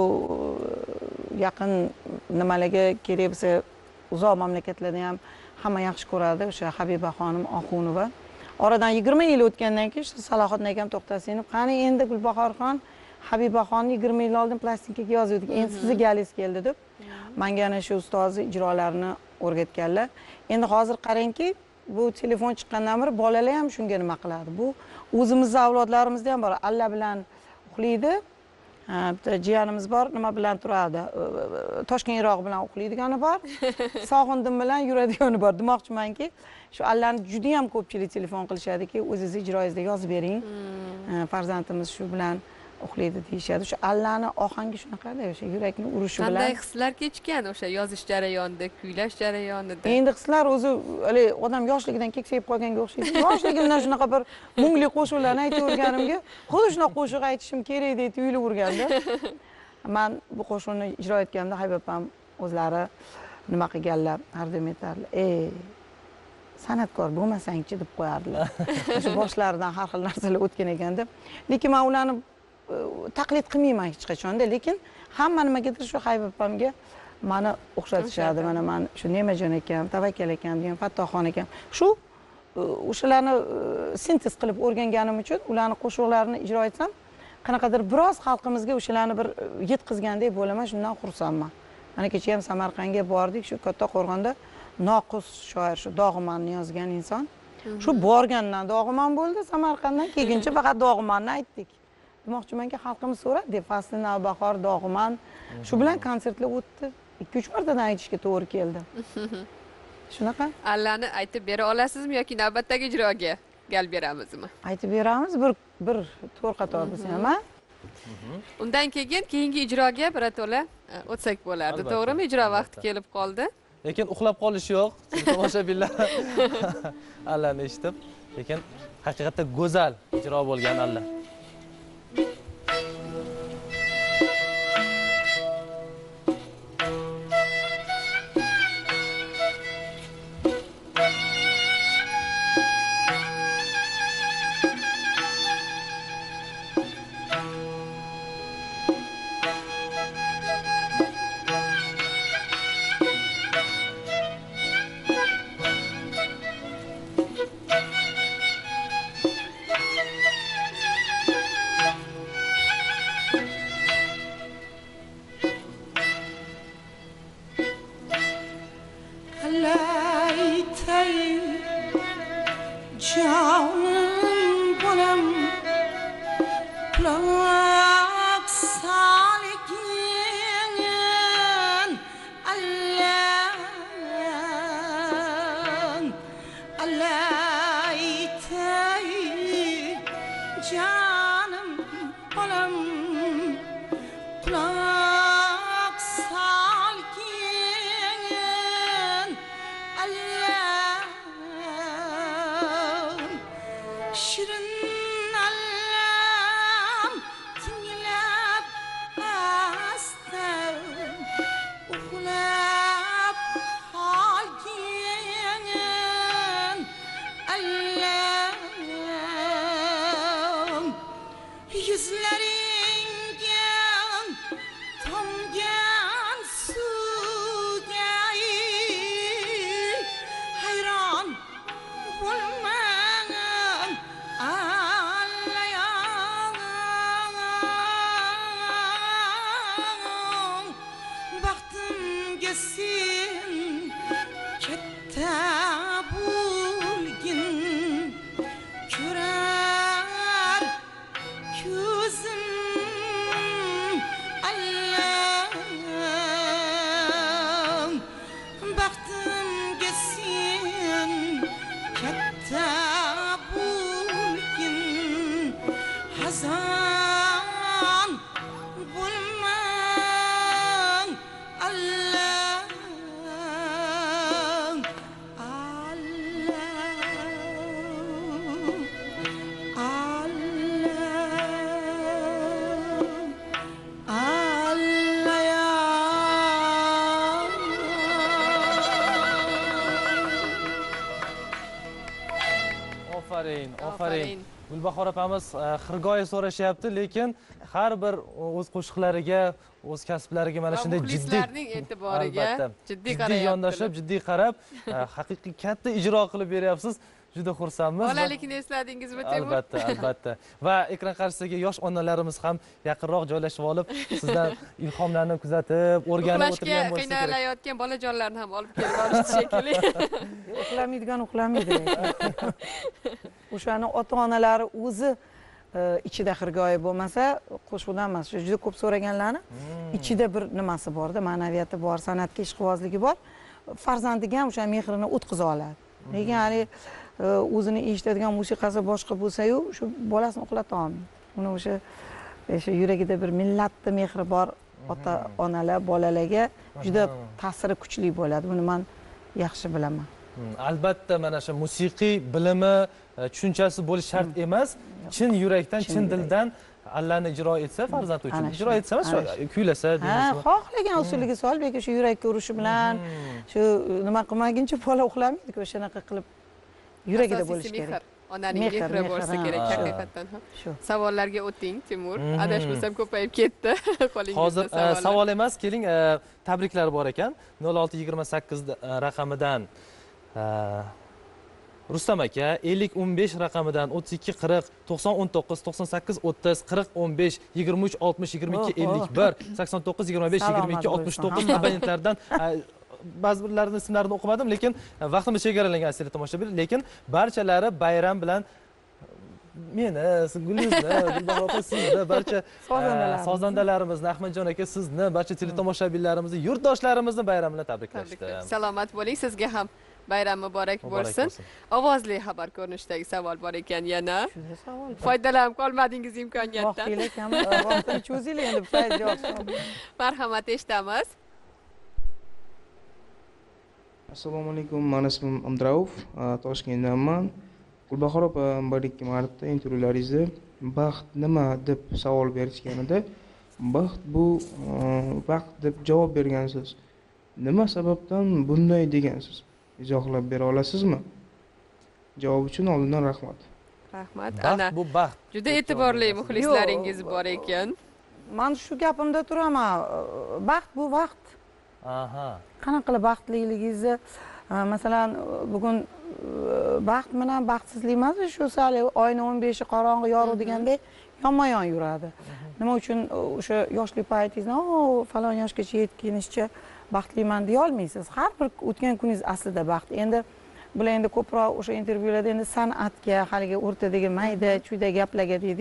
yaqin nimalarga kerak bo'lsa uzoq mamlakatlarda ham hamma yaxshi ko'radi, o'sha Habiba xonim Oxunova. Oradan 20 yil o'tgandan keyin Salohiddin akam to'xtasinib, qani endi Gulbahorxon Habibaxonni 20 yil oldin plastikaga yozdik. Endi sizni galingiz keldi deb menga ana shu ustozi ijrolarini o'rgatganlar. Endi hozir qarangki, bu telefon chiqqandan beri bolalar ham shunga nima qiladi. Bu o'zimizning avlodlarimizda ham bor. Alla bilan uxlaydi. Bitta jiyanimiz bor, nima bilan turadi? Toshkent Iroq bilan uxlaydigani bor. Sog'indim bilan yuradigani bor. Demoqchimanki, shu allani juda ham ko'pchilik telefon qilishadiki, o'zingiz ijroyingizda yozib bering. Farzandimiz shu bilan uxlaydi deyishadi. Shu allani ohangi shunaqada, o'sha yurakni urishi bilan. Qanday hislar kechgan o'sha yozish jarayonida, kuylash jarayonida? Endi hislar o'zi, odam yoshligidan keksayib qolganga o'xshaydi. Yoshligimdan shunaqa bir mungli qo'shiqlarni aytaverganimga, xuddi shunaqa qo'shiq aytishim kerak deb tuyulaverganda. Men bu qo'shiqni ijro etganimda Haybapam o'zlari nima qilganlar, har doim aytardilar. San'atkor bo'lmasang-chi deb qo'yardilar. Shu boshlaridan har xil narsalar o'tgan ekanda. Lekin men ularni taqlid qilmayman hech qachonda, lekin hamma nimagadir shu Haybapamga meni o'xshatishadi. Mana men shu Nemajon akam, Tavakkal akam degan Fattoxon akam. Shu o'shalarni sintez qilib o'rganganim uchun ularni qo'shiqlarini ijro etsam, qanaqadir biroz xalqimizga o'shalarni bir yetkazgandek bo'laman, shundan xursandman. Mana kecha ham Samarqandga bordik, shu Katta Qo'rg'onda Noqus shoir, shu Dog'manni yozgan inson. Shu borgandan Dog'man bo'ldi, Samarqanddan kelguncha faqat Dog'manni aytdik. Demoqchimanki, xalqimiz so'radi deb fasli navbahor Dog'man. Shu bilan konsertlar o'tdi. 2-3 martadan aytishga to'g'ri keldi. Shunaqa. Allani aytib bera olasizmi yoki navbatdagi ijroga gal beramizmi? Aytib beramiz, bir to'rt qator bo'lsa ham, ha? Undan keyin keyingi ijroga birato'la o'tsak bo'lardi. To'g'rimi? Ijro vaqti kelib qoldi. Lekin uxlab qolish yo'q. Tomoshabinlar allani eshitib, lekin haqiqatda go'zal ijro bo'lgan alla. quloq soligin aytay canım bolam quloq soligin shirin allam tinglab astam uxlab qolgin allam yuzlaringga tomgan suvday hayron bo'lmang allayong baxtimga sen katta bo'lgin ko'rar ko'zim allam baxtimga sen katta bo'lgin hazon bo'lmang allam Ofarin. Gulbahor opamiz xirgoyi so'rashyapti, lekin har bir o'z qo'shiqlariga, o'z kasblariga mana shunday jiddiy muxlislarning e'tiboriga jiddiy jiddiy yondashib, jiddiy qarab, haqiqiy katta ijro qilib beryapsiz. Juda xursandmiz. Bolalikni esladingizmi, Temur? Albatta, albatta. Va ekran qarshisidagi yosh onalarimiz ham yaqinroq joylashib olib, sizdan ilhomlarni kuzatib, o'rganib o'tirgan bo'lsa kerak. Qiynalayotgan bolajonlarni ham olib kelib olishdi shekilli. Uxlamaydigan uxlamaydi. O'shani ota-onalari o'zi ichida xirgoyi bo'lmasa, qo'shiqdan emas, juda ko'p so'raganlarni ichida bir nimasi bor-da, ma'naviyati bor, san'atga ishqibozligi bor. Farzandiga ham o'sha mehrini o'tqiza oladi. Lekin hali o'zini eshitadigan musiqasi boshqa bo'lsa-yu, shu bolasini uxlata olmaydi. Uni o'sha yuragida bir millatni mehri bor ota-onalar bolalarga juda ta'siri kuchli bo'ladi. Buni men yaxshi bilaman. Albatta mana shu musiqiy bilimi, tushunchasi bo'lish shart emas. Chin yurakdan, chin dildan Allahni ijro etsa farzand uchun, ijro etsa emas, kuylasa deysizmi? Xohlagan usuliga solib, lekin shu yurakka urishi bilan, shu nima qilmaguncha bola uxlamaydi-ku, o'shanaqa qilib yuragida bo'lishi kerak. Onaning mehri bo'lsa kerak haqiqatan ham. Savollarga o'ting, Temur. Adashmasam ko'payib ketdi. Hozir savol emas, keling, tabriklar bor ekan. 0628 raqamidan Rustam aka 5015 raqamidan 32 40 90 19 98 30 40 15 23 60 22 51 89 25 22 69 abonentlardan ba'zi birlarining ismlarini o'qimadim, lekin vaqtimiz chegaralangan aziz tomoshabinlar, lekin barchalari bayram bilan meni, Gulizni, Gulbahor opa sizni, barcha sozandalarimizni, Ahmadjon aka sizni, barcha teletomoshabinlarimizni, yurtdoshlarimizni bayram bilan tabriklashdi. Salomat bo'ling, sizga ham bayram muborak bo'lsin. Ovozli xabar ko'rinishidagi savol bor ekan yana. Foydalanib qolmadingiz imkoniyatdan. Vaqtni cho'zinglar endi, fayz yo'q. Marhamat, eshitamiz. Assalomu alaykum, men ismim Amdraov, Toshkentdanman. Gulbahor opa bir ikki marta intervyularingizda baxt nima deb savol berishganida, baxt bu vaqt deb javob bergansiz. Nima sababdan bunday degansiz? Izohlab bera olasizmi? Javob uchun oldindan rahmat. Rahmat. Ana bu baxt. Juda e'tiborli muxlislaringiz bor ekan. Men shu gapimda turaman. Baxt bu vaqt. Aha. Qanaqa qilib baxtligingizni, masalan, bugun baxt bilan baxtsizlik emas, shu sal oyning 15i qorong'i yorug' degandek yonma-yon yuradi. Nima uchun o'sha yoshlik paytingizda, falon yoshgacha yetganingizcha baxtliman deya olmaysiz. Har bir o'tgan kuningiz aslida baxt. Endi bular endi ko'proq o'sha intervyularda endi san'atga, haligi o'rtadagi mayda, chuyda gaplarga deydi-yu.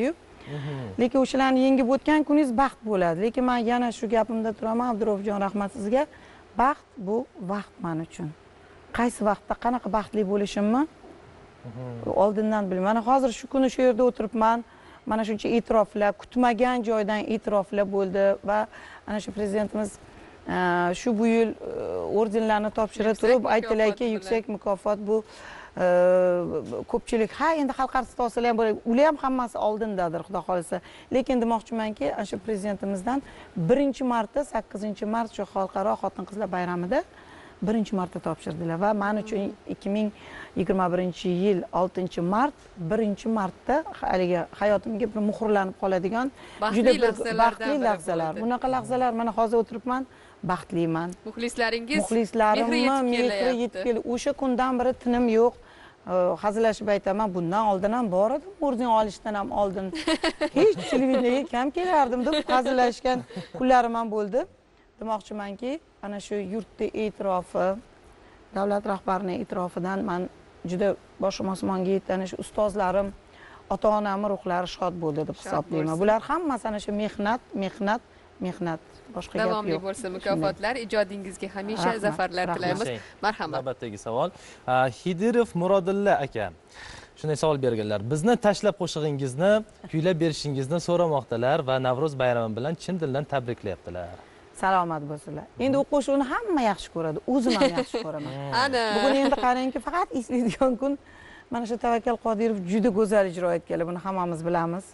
lekin o'shalarni yengib o'tgan kuningiz baxt bo'ladi. Lekin men yana shu gapimda turaman, Abduraufjon, rahmat sizga. Baxt bu vaqt men uchun. Qaysi vaqtda qanaqa baxtli bo'lishimni oldindan bilmayman. Mana hozir shu kuni shu yerda o'tiribman. Mana shuncha e'tiroflar, kutmagan joydan e'tiroflar bo'ldi va ana shu prezidentimiz shu bu yil ordenlarni topshira turib aytdilarki, yuksak mukofot bu ko'pchilik endi xalq artisti olsalar ham bo'ladi. Ular ham hammasi oldindadir, xudo xolisa. Lekin demoqchimanki, ana shu prezidentimizdan 1-marta 8-mart shu xalqaro xotin-qizlar bayramida 1-marta topshirdilar va men uchun 2021-yil 6-mart 1-marta haligi hayotimga bir muhrlanib qoladigan juda bir baxtli lahzalar. Bunaqa lahzalar mana hozir o'tiribman, baxtliman. Muxlislarimni mehri yetib keldi. O'sha kundan beri tinim yo'q. Hazillashib aytaman, bundan oldin ham bor edim, orden olishdan ham oldin. Hech televideniyega kam kelardim deb hazillashgan kunlarim ham bo'ldi. Demoqchimanki, ana shu yurtning e'tirofi, davlat rahbarining e'tirofidan men juda boshim osmonga yetdi. Ana shu ustozlarim, ota-onamning ruhlari shod bo'ldi deb hisoblayman. Bular hammasi ana shu mehnat. Boshqa gap yo'q. Davomli bo'lsin mukofotlar, ijodingizga hamisha zafarlar tilaymiz. Marhamat. Navbatdagi savol. Hidirov Murodilla aka shunday savol berganlar. Bizni tashlab qo'shig'ingizni kuylab berishingizni so'ramoqdalar va Navro'z bayrami bilan chin dildan tabriklayaptilar. Salomat bo'lsinlar. Endi u qo'shiqni hamma yaxshi ko'radi, o'zim ham yaxshi ko'raman. Ana. Bugun endi qarangki, faqat eslaydigan kun mana shu Tavakkal Qodirov juda go'zal ijro etganlar, buni hammamiz bilamiz.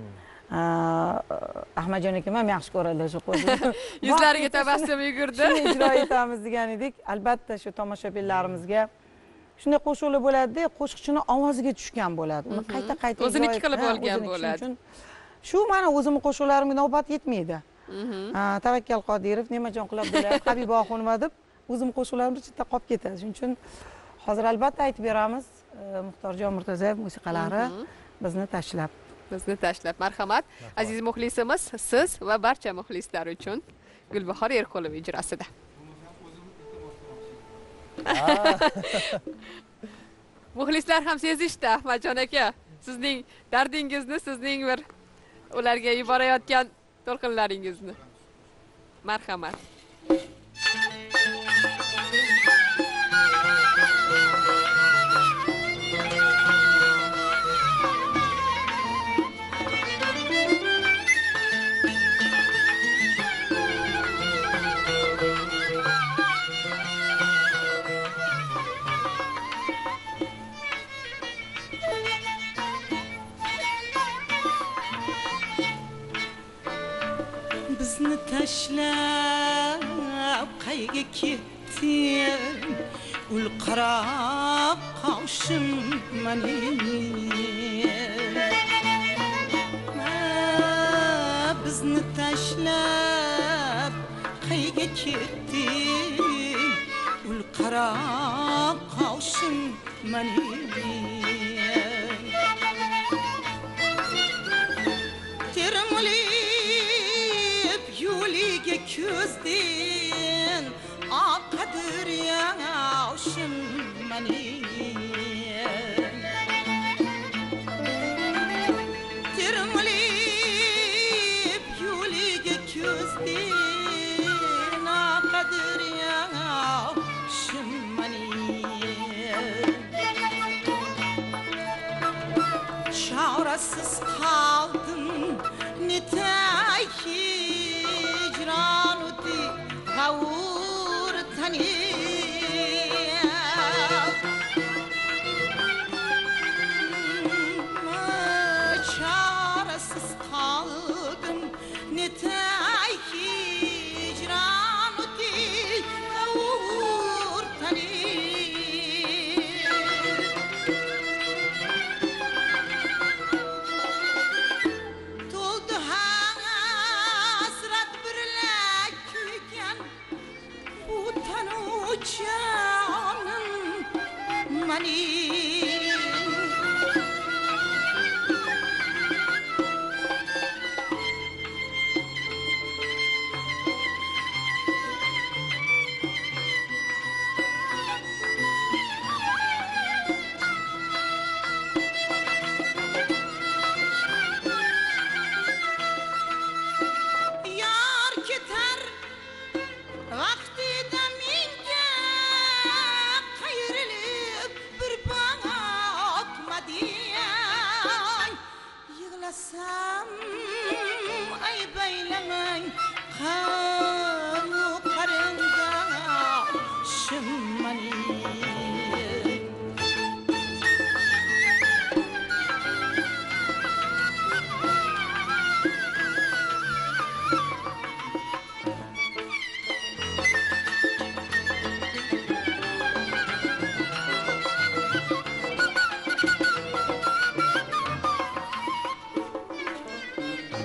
Ahmadjon akam ham yaxshi ko'radilar shu qo'shiqni. Yuzlariga tabassum yugurdi. Shuni ijro etamiz degan edik. Albatta shu tomoshabinlarimizga shunday qo'shiqlar bo'ladi-da, qo'shiqchini ovoziga tushgan bo'ladi. Uni qayta o'ziniki qilib olgan bo'ladi. Shu mana o'zimning qo'shiqlarimga navbat yetmaydi. Tavakkal Qodirov, Nemajon qilib bo'layapti, Habiboxonova deb o'zim qo'shiqlarim bir chetda qolib ketadi. Shuning uchun hozir albatta aytib beramiz. Muxtorjon Murtazoyev musiqalari bizni tashlab. Marhamat. Aziz muxlisimiz, siz va barcha muxlislar uchun Gulbahor Erqulova ijrosida. Muxlislar ham sezishdi, Ahmadjon aka. Sizning dardingizni, sizning bir ularga yuborayotgan to'lqinlaringizni. Marhamat. Bizni tashlab qayga ketding, ul qarab qoshim mani. Bizni tashlab qayga ketding, ul qarab qoshim mani. Ko'zdan oqadir yoshim mani. Termilib yo'liga ko'zdan oqadir yoshim mani. Chorasiz qoldim netay Gavur tani çaresiz kaldım netay hicran uti gavur tani Toldu hasret birle küken utanıç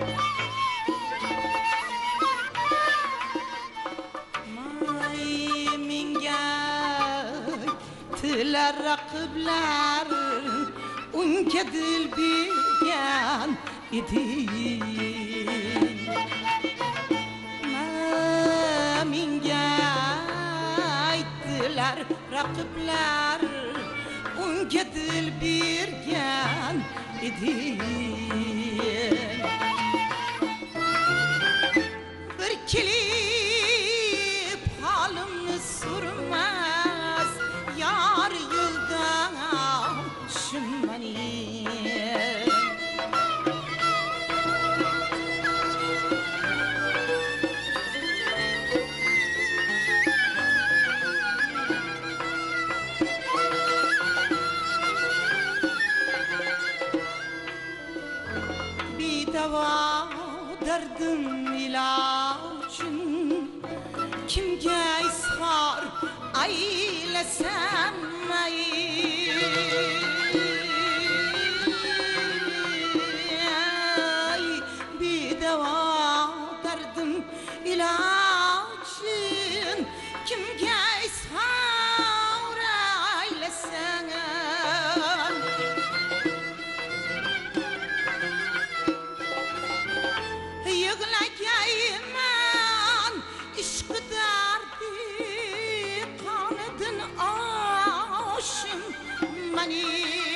Tilar raqiblar unga dil bergan eding menga aytdilar raqiblar unga dil bergan eding bir kelib holimni surmas yar yıldan şimmani bir dava derdim ilacın kimge ishor aylasam bir dava derdim ilacın kimge ishor aylasam yığlayman ishqi dardi qonidin oshim mani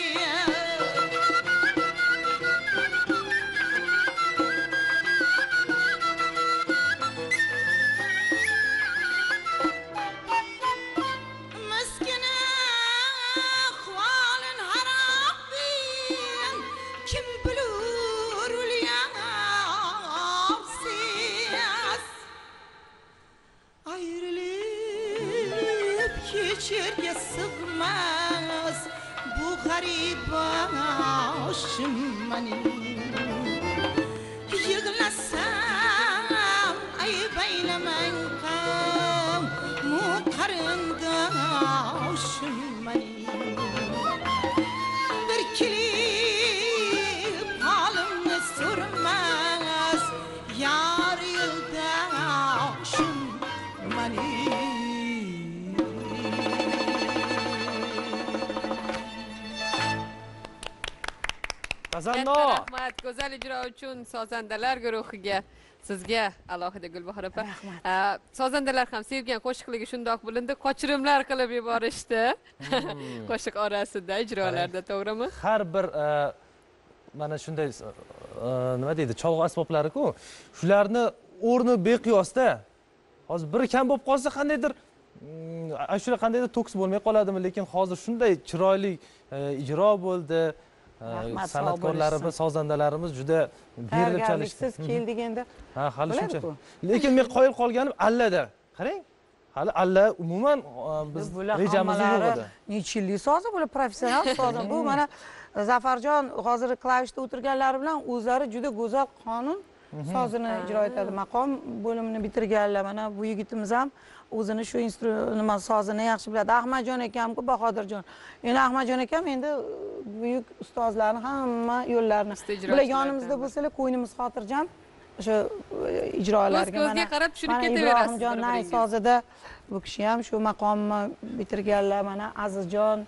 miskina ahvolin harobin kim bilur ulyasiz ayrılıp keçerga sig'mas bu g'arib boshim mening yig'lasam ayb aylamang qam mu qarindoshim mening bir kelib holimni surmas yar yildoshim mening Qazanno. Rahmat go'zal ijro uchun sozandalar guruhiga sizga alohida Gulbahor opa. Sozandalar ham sevgan qo'shiqligi shundoq bo'lindi, qochirimlar qilib yuborishdi. Qo'shiq orasida ijrolarda, to'g'rimi? Har bir mana shunday nima deydi, cholg'u asboblari-ku, shularni o'rni beqiyosda. Hozir biri kam bo'lib qolsa qandaydir ashula qandaydir to'kis bo'lmay qoladimi, lekin hozir shunday chiroyli ijro bo'ldi. San'atkorlarimiz, sozandalarimiz juda berilib chalishdi. Siz keldik endi. Ha, hali shuncha. Lekin men qoyil qolganim allada. Qarang. Hali alla umuman biz rejamizda yo'q edi. Necha yillik sozi bular professional sozi. Bu mana Zafarjon hozir klavishda o'tirganlari bilan o'zlari juda go'zal qonun sozini ijro etadi. Maqom bo'limini bitirganlar. Mana bu yigitimiz ham o'zini shu nima sozini yaxshi biladi. Ahmadjon akam-ku, Bahodirjon. Endi Ahmadjon akam endi buyuk ustozlarni hamma yo'llarini bular yonimizda bo'lsalar ko'nglimiz xotirjam o'sha ijrolarga ko'zga qarab tushunib ketaverasiz. Ibrohimjon sozida bu kishi ham shu maqomni bitirganlar. Mana Azizjon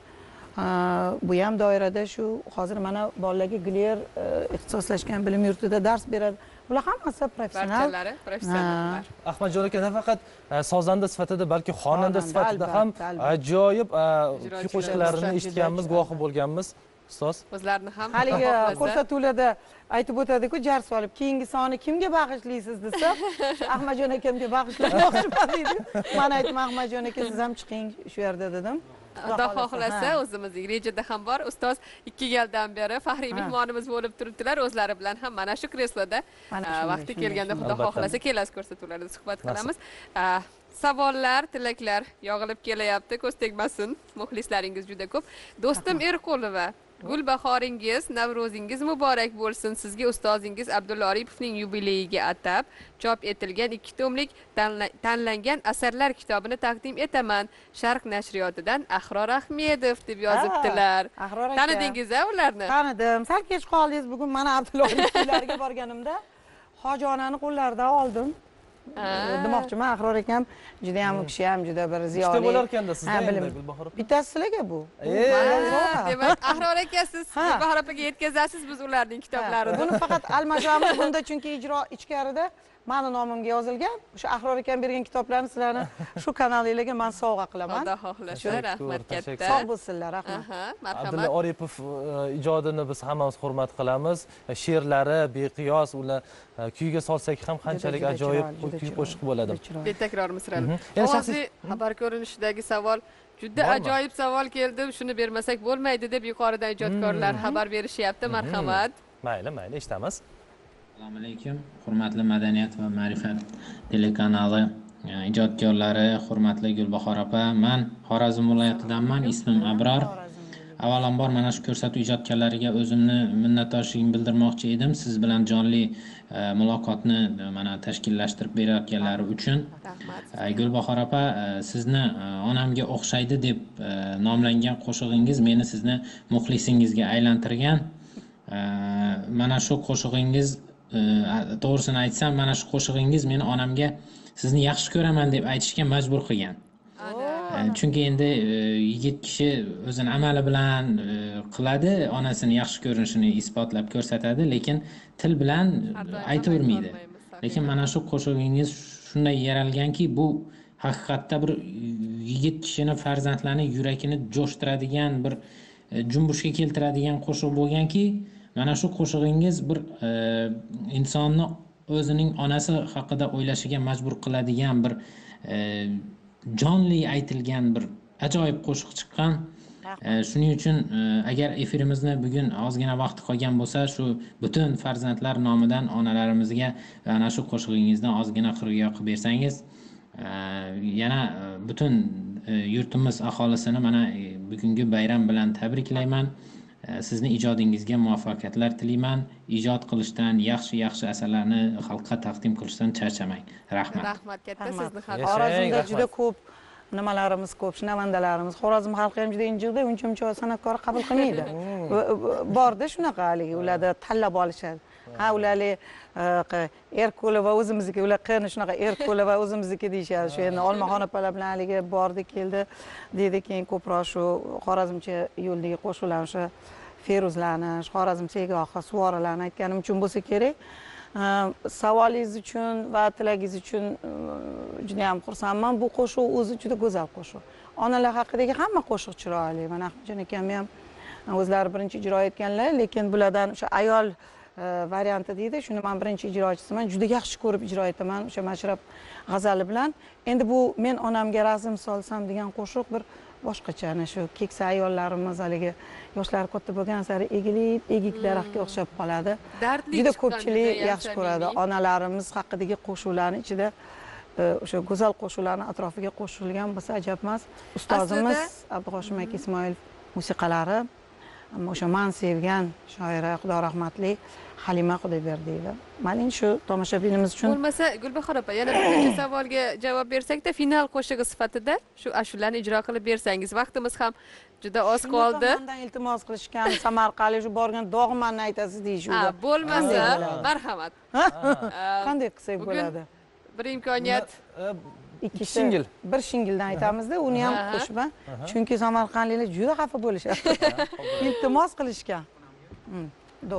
bu ham doirada shu hozir mana bolalarga Gler ixtisoslashgan bilim yurtida dars beradi. Bular hammasi professional. Barchalari professionallar. Ahmadjon aka nafaqat sozanda sifatida, balki xonanda sifatida ham ajoyib qo'shiqlarini eshitganmiz, guvohi bo'lganmiz. Ustoz O'zlarini ham haligi ko'rsatuvlarda aytib o'tadi-ku, jar solib, keyingi soni kimga bag'ishlaysiz desa, Ahmadjon akamga bag'ishlamoqchiman deydi. Men aytdim, Ahmadjon aka siz ham chiqing shu yerda dedim. Xudo xohlasa o'zimizning rejada ham bor. Ustoz 2 yildan beri faxriy mehmonimiz bo'lib turibdilar. O'zlari bilan ham mana shu kresloda vaqti kelganda xudo xohlasa kelasi ko'rsatuvlarda suhbat qilamiz. Savollar, tilaklar yog'ilib kelayapti. Ko'z tegmasin. Muxlislaringiz juda ko'p. Do'stim Erqulova, Gulbahoringiz, Navro'zingiz muborak bo'lsin. Sizga ustozingiz Abdulla Oripovning yubileyiga atab chop etilgan 2 tomlik tanlangan asarlar kitobini taqdim etaman. Sharq nashriyotidan Ahror Ahmedov deb yozibdilar. Tanidingiz-a ularni? Tanidim. Sal kech qoldingiz. Bugun mana Abdulla Oripovlarga borganimda hoji onani qo'llaridan oldim demoqchiman. Ahror akam juda ham u kishi ham juda bir ziyoli. Ikkita bo'lar ekanda sizda endi Gulbahor opa. Bittasi sizlarga bu. Demak, Ahror aka siz Gulbahor opaga yetkazasiz biz ularning kitoblarini. Buni faqat almashamiz bunda, chunki ijro ichkarida mani nomimga yozilgan. O'sha Ahror akam bergan kitoblarni sizlarni shu kanalingizga men sovg'a qilaman. Xudo xohlasa, rahmat katta. Sog' bo'lsinlar, rahmat. Aha, Abdulla marhamat. Oripov ijodini biz hammamiz hurmat qilamiz. She'rlari beqiyos, ular kuyga solsak ham qanchalik ajoyib kuy qo'shiq bo'ladi. Betakror misralar. Yana Ovozli xabar ko'rinishidagi savol juda ajoyib savol keldi. Shuni bermasak bo'lmaydi deb yuqoridan ijodkorlar xabar berishyapti. Marhamat. Mayli, eshitamiz. Assalomu alaykum, hurmatli Madaniyat va Ma'rifat telekanali ijodkorlari, hurmatli Gulbahor opa. Men Xorazm viloyatidanman, ismim Abror. Avvalambor mana shu ko'rsatuv ijodkorlariga o'zimni minnatdorchiligimni bildirmoqchi edim. Siz bilan jonli muloqotni mana tashkillashtirib berayotganlari uchun. Rahmat. Gulbahor opa, sizni onamga o'xshaydi deb nomlangan qo'shig'ingiz meni sizni muxlisingizga aylantirgan. Mana shu qo'shig'ingiz, to'g'risini aytsam, mana shu qo'shig'ingiz meni onamga sizni yaxshi ko'raman deb aytishga majbur qilgan. Chunki endi yigit kishi o'zini amali bilan qiladi, onasini yaxshi ko'rinishini isbotlab ko'rsatadi, lekin til bilan aytavermaydi. Lekin mana shu qo'shig'ingiz shunday yaralganki, bu haqiqatda bir yigit kishini, farzandlarning yuragini jo'shtiradigan, bir jumbushga keltiradigan qo'shiq bo'lganki, mana shu qo'shig'ingiz bir insonni o'zining onasi haqida o'ylashiga majbur qiladigan bir jonli aytilgan bir ajoyib qo'shiq chiqqan. Shuning uchun agar efirimizni bugun ozgina vaqti qolgan bo'lsa, shu butun farzandlar nomidan onalarimizga ana shu qo'shig'ingizdan ozgina xirgoyi qilib bersangiz, yana butun yurtimiz aholisini mana bugungi bayram bilan tabriklayman. Sizni ijodingizga muvaffaqiyatlar tilayman. Ijod qilishdan, yaxshi asarlarni xalqqa taqdim qilishdan charchamang. Rahmat. Rahmat katta, sizni ham. Xorazmda juda ko'p nimalarimiz ko'p, shinavondalarimiz. Xorazm xalqi ham juda injiqda, uncha san'atkor qabul qilmaydi. Borda shunaqa haligi, ularda tanlab olishadi. Ha, ularli Erkulova o'zimizniki, ular qani shunaqa Erkulova o'zimizniki deyishadi. Shu endi Olmaxon opalar bilan haligi bordi, keldi, dedi, keyin ko'proq shu Xorazmcha yo'ldagi qo'shiqlarni, o'sha Feruzlarni, Xorazmcha gohi suvorilarni aytganim uchun bo'lsa kerak. Savolingiz uchun va tilagingiz uchun juda ham xursandman. Bu qo'shiq o'zi juda go'zal qo'shiq. Onalar haqidagi hamma qo'shiq chiroyli. Mana Ahmadjon akam ham o'zlari birinchi ijro etganlar, lekin bulardan o'sha ayol varianti deydi. Shuni men birinchi ijrochisiman. Juda yaxshi ko'rib ijro etaman o'sha Mashrab g'azali bilan. Endi bu men onamga razm solsam degan qo'shiq bir boshqacha, ana shu keksa ayollarimiz haligi yoshlari katta bo'lgan sari egik daraxtga o'xshab qoladi. Juda ko'pchilik yaxshi ko'radi. Onalarimiz haqidagi qo'shiqlarning ichida o'sha go'zal qo'shiqlarning atrofiga qo'shilgan bo'lsa ajab emas. Ustozimiz Abduhoshim aka Ismoil musiqalari, ammo o'sha men sevgan shoira, Xudo rahmatli Halima Xudoyberdiyeva. Mana shu tomoshabinimiz uchun bo'lmasa Gulbahor opa, yana birinchi savolga javob bersak-da, final qo'shig'i sifatida shu ashulani ijro qilib bersangiz, vaqtimiz ham juda oz qoldi. Mendan iltimos qilishgan, Samarqandga shu borgan dog'manni aytasiz deyishdi. Bo'lmasa, marhamat. Qanday qilsak bo'ladi? Bir imkoniyat. Ikki shingil. Bir shingildan aytamizda, uni ham qo'shibman. Chunki samarqandliklar juda xafa bo'lishadi. Iltimos qilishgan. Do.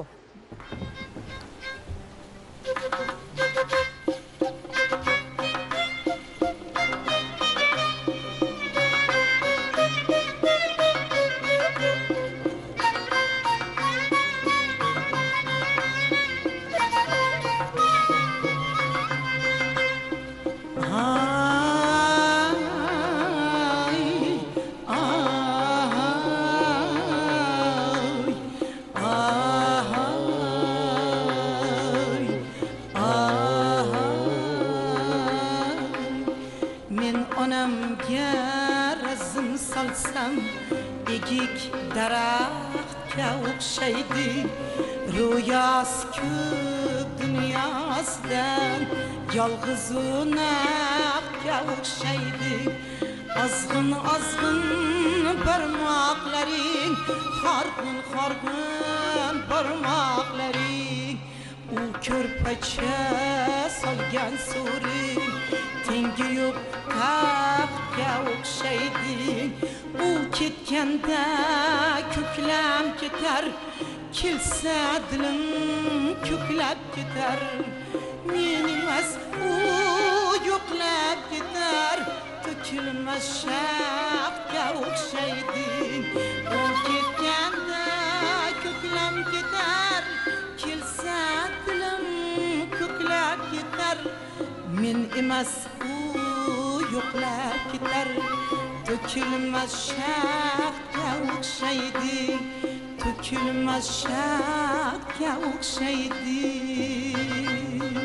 Egik daraxtga o'xshaydi, ro'yosi ko'p dunyosidan yolg'iz o'naqga o'xshaydi. Ozg'in barmoqlaring, horg'in barmoqlaring, u ko'rpacha solgan so'ring tengi yo'q taxtga o'xshayding u ketganda ko'klam ketar kelsa dilim ko'klab ketar men emas u yo'qlab ketar to'kilmas shaftga o'xshayding u ketganda ko'klam ketar kelsa dilim ko'klab ketar men emas u yo'qlab ketar to'kilmas shaftga o'xshayding to'kilmas shaftga o'xshayding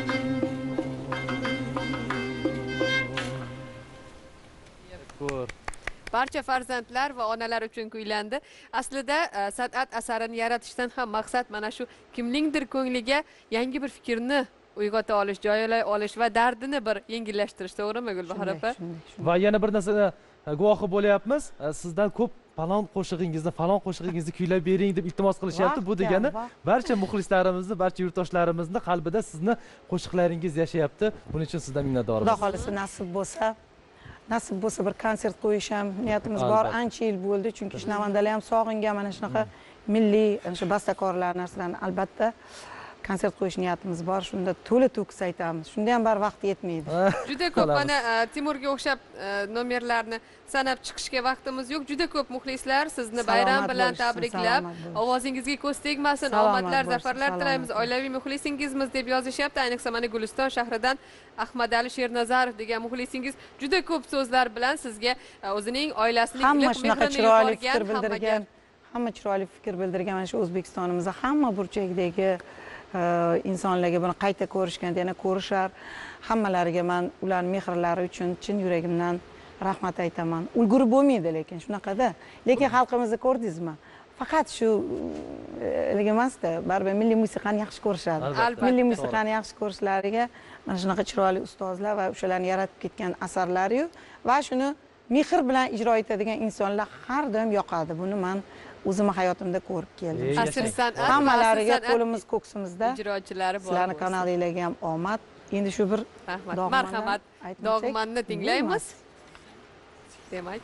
barcha farzandlar va onalar uchun kuylandi. Aslida san'at asarini yaratishdan ham maqsad mana shu kimningdir ko'ngliga yangi bir fikrni uyg'ota olish, joylay olish va dardini bir yengillashtirish, to'g'rimi Gulbahor opa? Va yana bir narsa guvohi bo'lyapmiz. Sizdan ko'p falon qo'shig'ingizni kuylab bering deb iltimos qilishyapti. Bu degani barcha muxlislarimizni, barcha yurtdoshlarimizni qalbida sizni qo'shiqlaringiz yashayapti. Buning uchun sizdan minnatdormiz. Xudo xohlasa nasib bo'lsa bir konsert qo'yish ham niyatimiz bor. Ancha yil bo'ldi, chunki Namandalar ham sog'ingan mana shunaqa milliy o'sha bastakorlar narsalarni albatta konsert qo'yish niyatimiz bor. Shunda to'la to'kis aytamiz. Shunda ham bar vaqt yetmaydi. Juda ko'p mana Timurga o'xshab nomerlarni sanab chiqishga vaqtimiz yo'q. Juda ko'p muxlislar sizni bayram bilan tabriklab, ovozingizga ko'z tegmasin, omadlar, zafarlar tilaymiz, oilaviy muxlisingizmiz deb yozishyapti. Ayniqsa mana Guliston shahridan Ahmadali Shernazarov degan muxlisingiz juda ko'p so'zlar bilan sizga o'zining oilasining hamma shunaqa chiroyli fikr bildirgan, hamma chiroyli fikr bildirgan mana shu O'zbekistonimizda hamma burchakdagi insonlarga buni qayta ko'rishganda yana ko'rishar. Hammalariga men ularning mehrlari uchun chin yuragimdan rahmat aytaman. Ulgurib bo'lmaydi lekin shunaqada. Lekin xalqimizni ko'rdingizmi? Faqat shu emasda, baribir milliy musiqani yaxshi ko'rishadi. Milliy musiqani yaxshi ko'rishlariga mana shunaqa chiroyli ustozlar va o'shalarning yaratib ketgan asarlari va shuni mehr bilan ijro etadigan insonlar har doim yoqadi. Buni men o'zim hayotimda ko'rib keldim. Asl san'at hammalariga qo'limiz ko'ksimizda ijrochilari bor. Sizlarning kanalingizga ham omad. Endi shu bir marhamat dog'manni tinglaymiz. Demak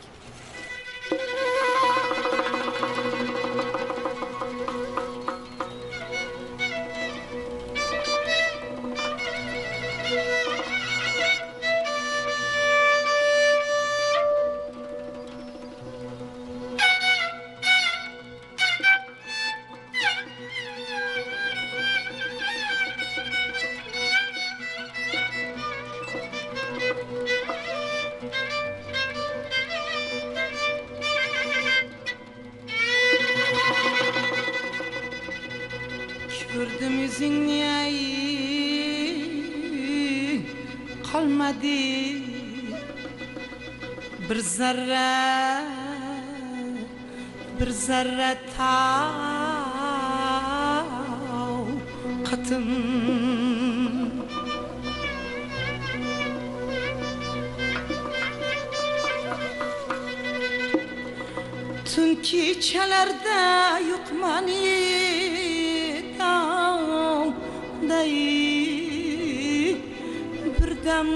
Gördüm yüzünü ay kalmadı bir zarra taqatım tun kechalarda yo'qmani birdam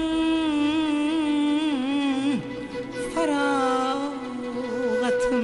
farog'atim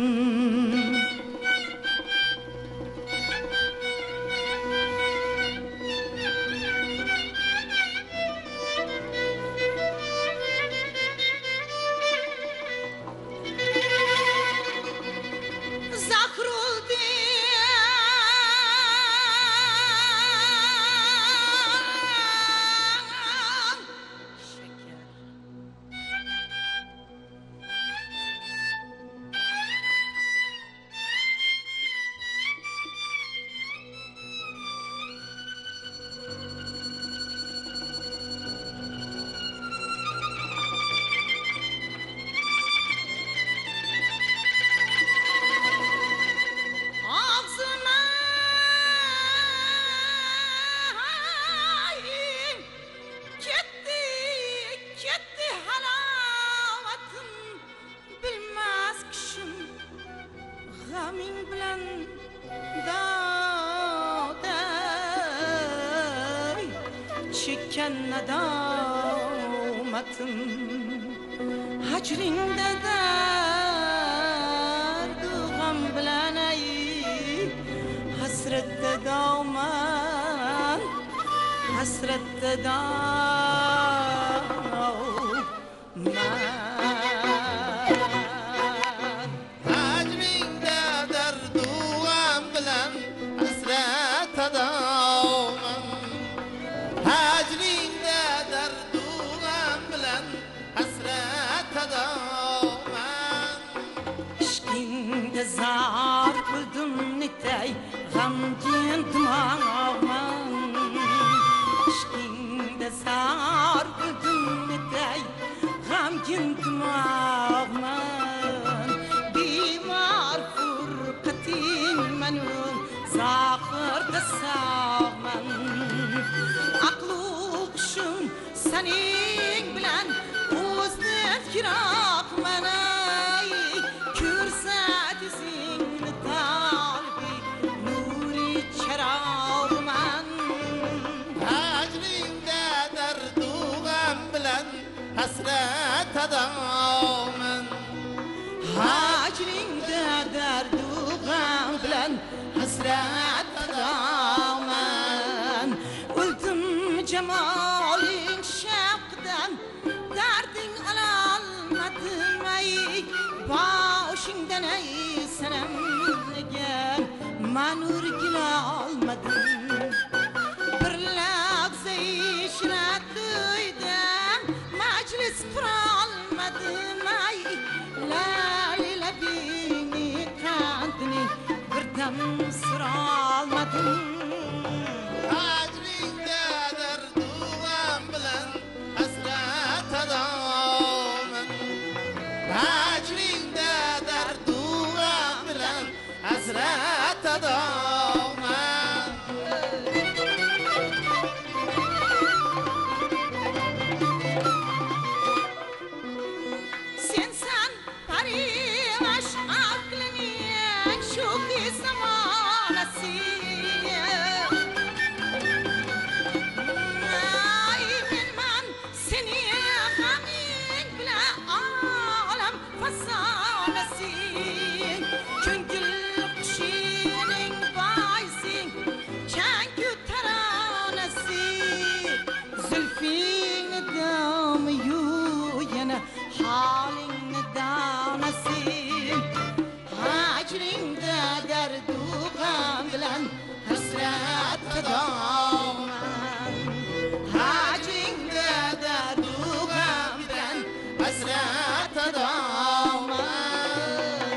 chekkan nadomatim hajringda dardu g'am bilan ay hasratda dovman hasratda dovman hajringda dardu g'am bilan hasratda dovman hajringda dardu g'am bilan hasratda dovman ishqingda zar bildim netay g'amgin dimog'man ishqingda zar bildim netay g'amgin dimog'man bemor furqating manun zahirda sog'man aqlu hushim sening bilan o'zdan yiroqman ay ko'rsatishingni talbi nuri charog'man hajringda dardu g'am bilan hasratda dovman hajringda dardu g'am bilan hasratda dovman o'ldim jamoling shavqidan darding ololmadim ay boshingdan ay sanamlagan man o'rgila olmadim bir lahza ishrat to'ydan majlis qura olmadim ay lali labingni qandni birdam sira olmadim hajringda dardu g'am bilan hasratda dovman hajringda dardu g'am bilan hasratda dovman sensan parivash aqlining shu zamonasi ay menman seni g'aming bilan olam fasonasi ko'ngil qushining boysing changu taronasi zulfingni domiyu yana holingni donasi hajringda dardu g'am bilan hasratda dovman hajringda dardu g'am bilan hasratda dovman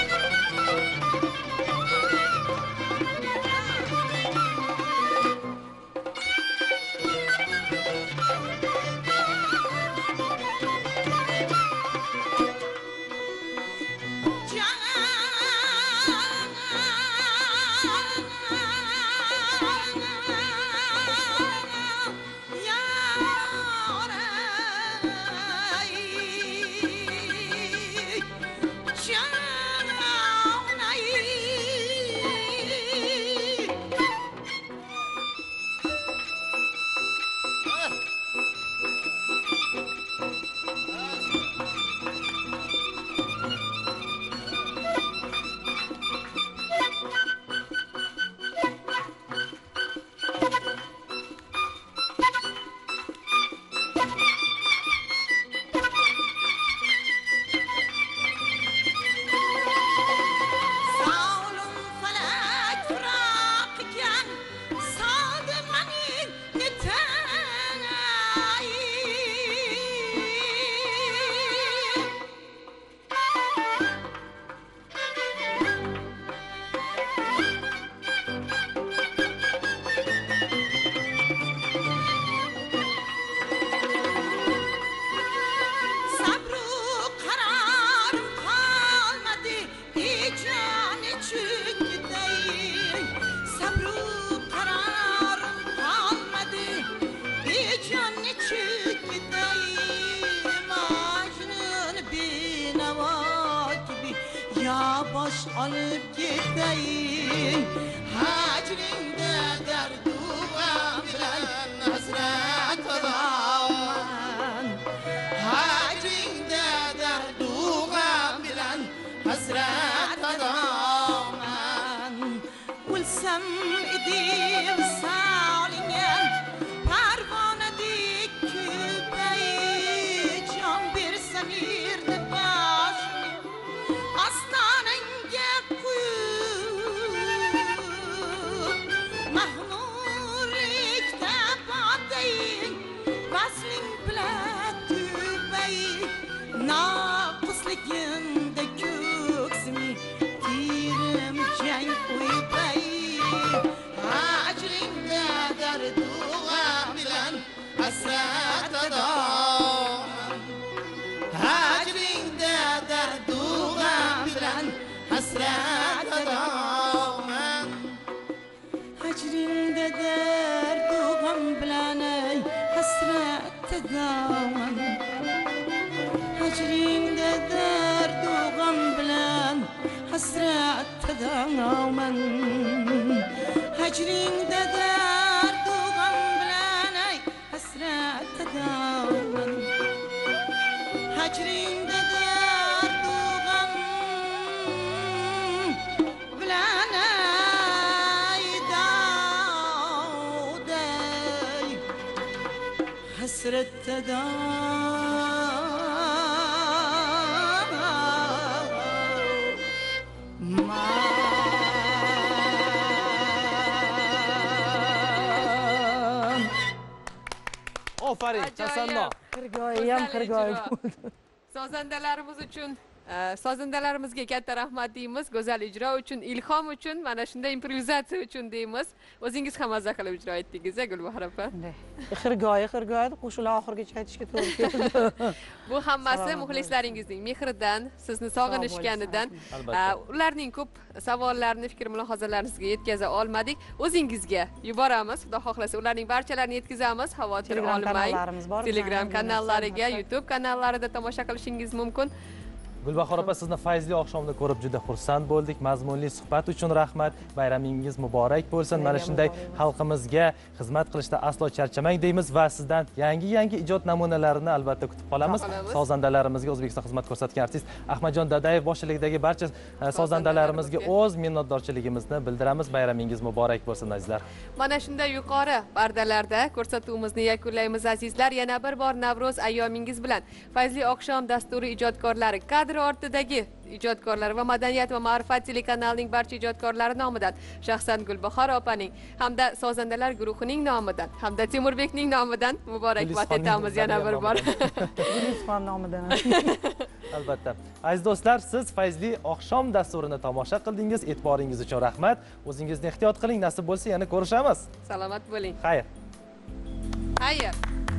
bosh olib ketayin hajringda dardu g'am bilan hasrat dil salingen parvanedek küpeyi can bersen irdi başını astanenge koyup mahmurlikte badeyin vasling bilen tübeyi naqısliginde köksimi tirim cenk uybeyi Hacringde derduğam bilen hasret edaman Hacringde derduğam bilen hasret edaman Hacrinde derduğam bilen ey hasret edaman Hacrinde derduğam bilen hasret edaman Hacrinde derduğam bilen ey hasret edaman Hacrinde derduğam bilen ey davday hasret edaman Ofarin, tasanno. Xirgoyi ham xirgoyi bo'ldi. Sozandalarimiz uchun sozandalarimizga katta rahmat deymiz. Go'zal ijro uchun, ilhom uchun, mana shunday improvizatsiya uchun deymiz. O'zingiz ham mazza qilib ijro etdingiz, Gulbahor opa. Xirgoyi qo'shiqlar oxirigacha aytishga to'g'ri keldi. Bu hammasi muxlislaringizning mehridan, sizni sog'inishganidan. Ularning ko'p savollarini, fikr mulohazalaringizga yetkaza olmadik. O'zingizga yuboramiz. Xudo xohlasa ularning barchalarini yetkazamiz. Xavotir olmang. Telegram kanallariga, YouTube kanallarida tomosha qilishingiz mumkin. Gulbahor opa, sizni fayzli oqshomda ko'rib juda xursand bo'ldik. Mazmunli suhbat uchun rahmat. Bayramingiz muborak bo'lsin. Mana shunday xalqimizga xizmat qilishda aslo charchamang deymiz va sizdan yangi ijod namunalarini albatta kutib qolamiz. Sozandalarimizga O'zbekiston xizmat ko'rsatgan artist Ahmadjon Dadayev boshchiligidagi barcha sozandalarimizga o'z minnatdorchiligimizni bildiramiz. Bayramingiz muborak bo'lsin azizlar. Mana shunday yuqori pardalarda ko'rsatuvimizni yakunlaymiz azizlar. Yana bir bor Navro'z ayyomingiz bilan Fayzli oqshom dasturi ijodkorlari kadr ortidagi ijodkorlar va madaniyat va ma'rifat telekanalining barcha ijodkorlari nomidan shaxsan Gulbahor opaning hamda sozandalar guruhining nomidan hamda Temurbekning nomidan muborakbod etamiz yana bir bor. Guliston nomidan. Albatta. Aziz do'stlar, siz Fayzli oqshom dasturini tomosha qildingiz. E'tiboringiz uchun rahmat. O'zingizni ehtiyot qiling. Nasib bo'lsa yana ko'rishamiz. Salomat bo'ling. Xayr. Xayr.